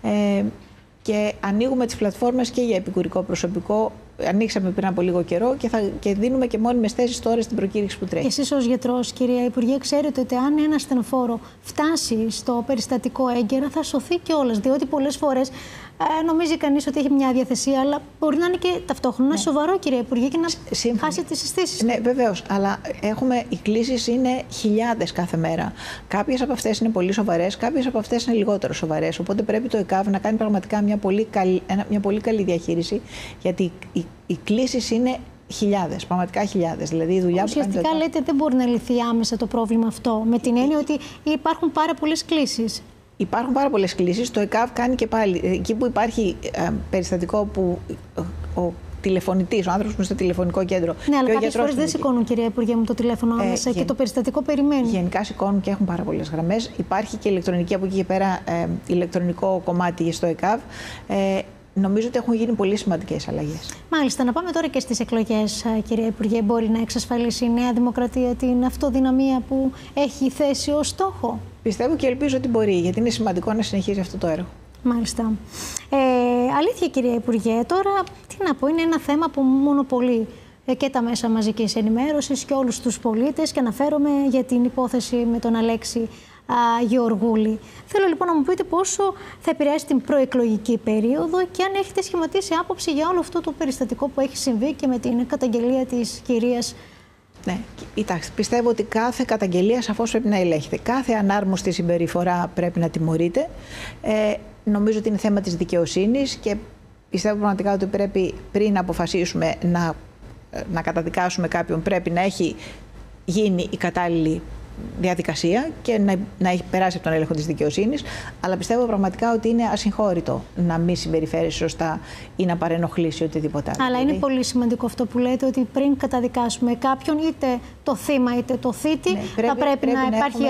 Και ανοίγουμε τις πλατφόρμες και για επικουρικό προσωπικό. Ανοίξαμε πριν από λίγο καιρό και δίνουμε και μόνιμες θέσεις τώρα στην προκήρυξη που τρέχει. Εσείς ως γιατρός, κυρία Υπουργέ, ξέρετε ότι αν ένα ασθενοφόρο φτάσει στο περιστατικό έγκαιρα θα σωθεί κιόλας. Διότι πολλές φορές νομίζει κανείς ότι έχει μια διαθεσία, αλλά μπορεί να είναι και ταυτόχρονα σοβαρό, κυρία Υπουργέ, και να χάσει τις αισθήσεις. Ναι, βεβαίως. Αλλά οι κλήσεις είναι χιλιάδες κάθε μέρα. Κάποιες από αυτές είναι πολύ σοβαρές, κάποιες από αυτές είναι λιγότερο σοβαρές. Οπότε πρέπει το ΕΚΑΒ να κάνει πραγματικά μια πολύ καλή διαχείριση, γιατί οι κλήσεις είναι χιλιάδες, πραγματικά χιλιάδες. Δηλαδή η δουλειά ουσιαστικά που λέτε δεν μπορεί να λυθεί άμεσα το πρόβλημα αυτό, με την έννοια ότι υπάρχουν πάρα πολλές κλήσεις. Υπάρχουν πάρα πολλές κλήσεις. Το ΕΚΑΒ κάνει και πάλι. Εκεί που υπάρχει περιστατικό που ο τηλεφωνητής, ο άνθρωπος που είναι στο τηλεφωνικό κέντρο. Ναι, αλλά κάποιες φορές δεν σηκώνουν, κυρία Υπουργέ, μου το τηλέφωνο άμεσα και το περιστατικό περιμένει. Γενικά σηκώνουν και έχουν πάρα πολλές γραμμές. Υπάρχει και ηλεκτρονική από εκεί και πέρα, ηλεκτρονικό κομμάτι στο ΕΚΑΒ. Νομίζω ότι έχουν γίνει πολύ σημαντικές αλλαγές. Μάλιστα, να πάμε τώρα και στις εκλογές, κυρία Υπουργέ. Μπορεί να εξασφαλίσει η Νέα Δημοκρατία την αυτοδυναμία που έχει θέσει ως στόχο? Πιστεύω και ελπίζω ότι μπορεί, γιατί είναι σημαντικό να συνεχίσει αυτό το έργο. Μάλιστα. Αλήθεια, κυρία Υπουργέ, τώρα τι να πω, είναι ένα θέμα που μονοπολεί και τα μέσα μαζικής ενημέρωσης και όλους τους πολίτες, και αναφέρομαι για την υπόθεση με τον Αλέξη Γεωργούλη. Θέλω λοιπόν να μου πείτε πόσο θα επηρεάσει την προεκλογική περίοδο και αν έχετε σχηματίσει άποψη για όλο αυτό το περιστατικό που έχει συμβεί και με την καταγγελία της κυρίας Ναι, κοιτάξτε, πιστεύω ότι κάθε καταγγελία σαφώς πρέπει να ελέγχεται. Κάθε ανάρμοστη συμπεριφορά πρέπει να τιμωρείται. Νομίζω ότι είναι θέμα της δικαιοσύνης και πιστεύω πραγματικά ότι πρέπει, πριν αποφασίσουμε να καταδικάσουμε κάποιον, πρέπει να έχει γίνει η κατάλληλη διαδικασία και να έχει περάσει από τον έλεγχο της δικαιοσύνης. Αλλά πιστεύω πραγματικά ότι είναι ασυγχώρητο να μην συμπεριφέρει σωστά ή να παρενοχλήσει οτιδήποτε άλλο. Αλλά είναι πολύ σημαντικό αυτό που λέτε, ότι πριν καταδικάσουμε κάποιον, είτε το θύμα είτε το θήτη, θα πρέπει να υπάρχει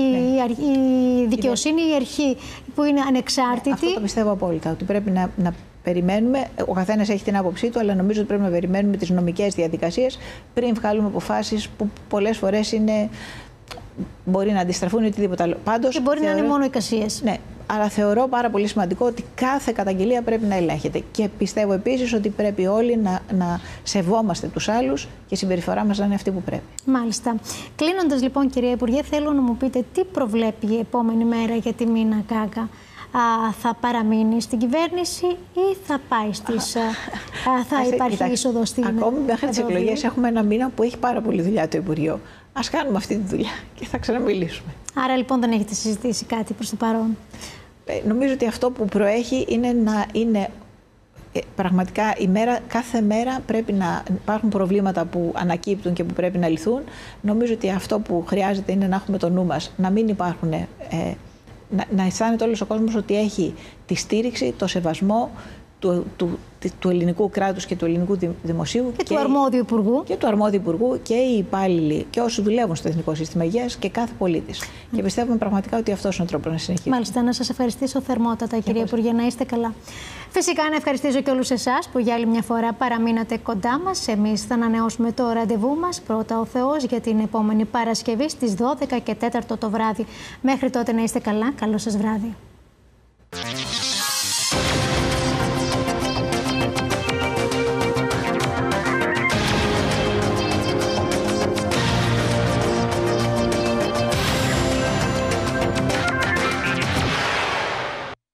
η δικαιοσύνη, η αρχή που είναι ανεξάρτητη. Αυτό το πιστεύω απόλυτα, ότι πρέπει να περιμένουμε. Ο καθένας έχει την άποψή του, αλλά νομίζω ότι πρέπει να περιμένουμε τις νομικές διαδικασίες πριν βγάλουμε αποφάσεις που πολλές φορές μπορεί να αντιστραφούν ή οτιδήποτε άλλο. Πάντως, και μπορεί να είναι μόνο εικασίες. Ναι, αλλά θεωρώ πάρα πολύ σημαντικό ότι κάθε καταγγελία πρέπει να ελέγχεται. Και πιστεύω επίσης ότι πρέπει όλοι να σεβόμαστε τους άλλους και η συμπεριφορά μας να είναι αυτή που πρέπει. Μάλιστα. Κλείνοντας λοιπόν, κυρία Υπουργέ, θέλω να μου πείτε τι προβλέπει η επόμενη μέρα για τη Μίνα Γκάγκα. Θα παραμείνει στην κυβέρνηση ή θα πάει θα υπάρχει είσοδο στην... Ακόμη μέχρι τις εκλογές έχουμε ένα μήνα που έχει πάρα πολύ δουλειά το Υπουργείο. Ας κάνουμε αυτή τη δουλειά και θα ξαναμιλήσουμε. Άρα λοιπόν δεν έχετε συζητήσει κάτι προς το παρόν? Νομίζω ότι αυτό που προέχει είναι να είναι πραγματικά κάθε μέρα πρέπει να υπάρχουν προβλήματα που ανακύπτουν και που πρέπει να λυθούν. Νομίζω ότι αυτό που χρειάζεται είναι να έχουμε το νου μας, να μην υπάρχουν... να αισθάνεται όλος ο κόσμος ότι έχει τη στήριξη, το σεβασμό του ελληνικού κράτους και του ελληνικού δημοσίου και του αρμόδιου υπουργού. Και του αρμόδιου υπουργού και οι υπάλληλοι και όσοι δουλεύουν στο Εθνικό Σύστημα Υγείας και κάθε πολίτης. Και πιστεύουμε πραγματικά ότι αυτός είναι ο τρόπος να συνεχίσουμε. Μάλιστα, να σας ευχαριστήσω θερμότατα, κυρία Υπουργέ, να είστε καλά. Φυσικά, να ευχαριστήσω και όλους εσάς που για άλλη μια φορά παραμείνατε κοντά μας. Εμείς θα ανανεώσουμε το ραντεβού μας, πρώτα ο Θεός, για την επόμενη Παρασκευή στις 12 και 4 το βράδυ. Μέχρι τότε να είστε καλά. Καλό σας βράδυ.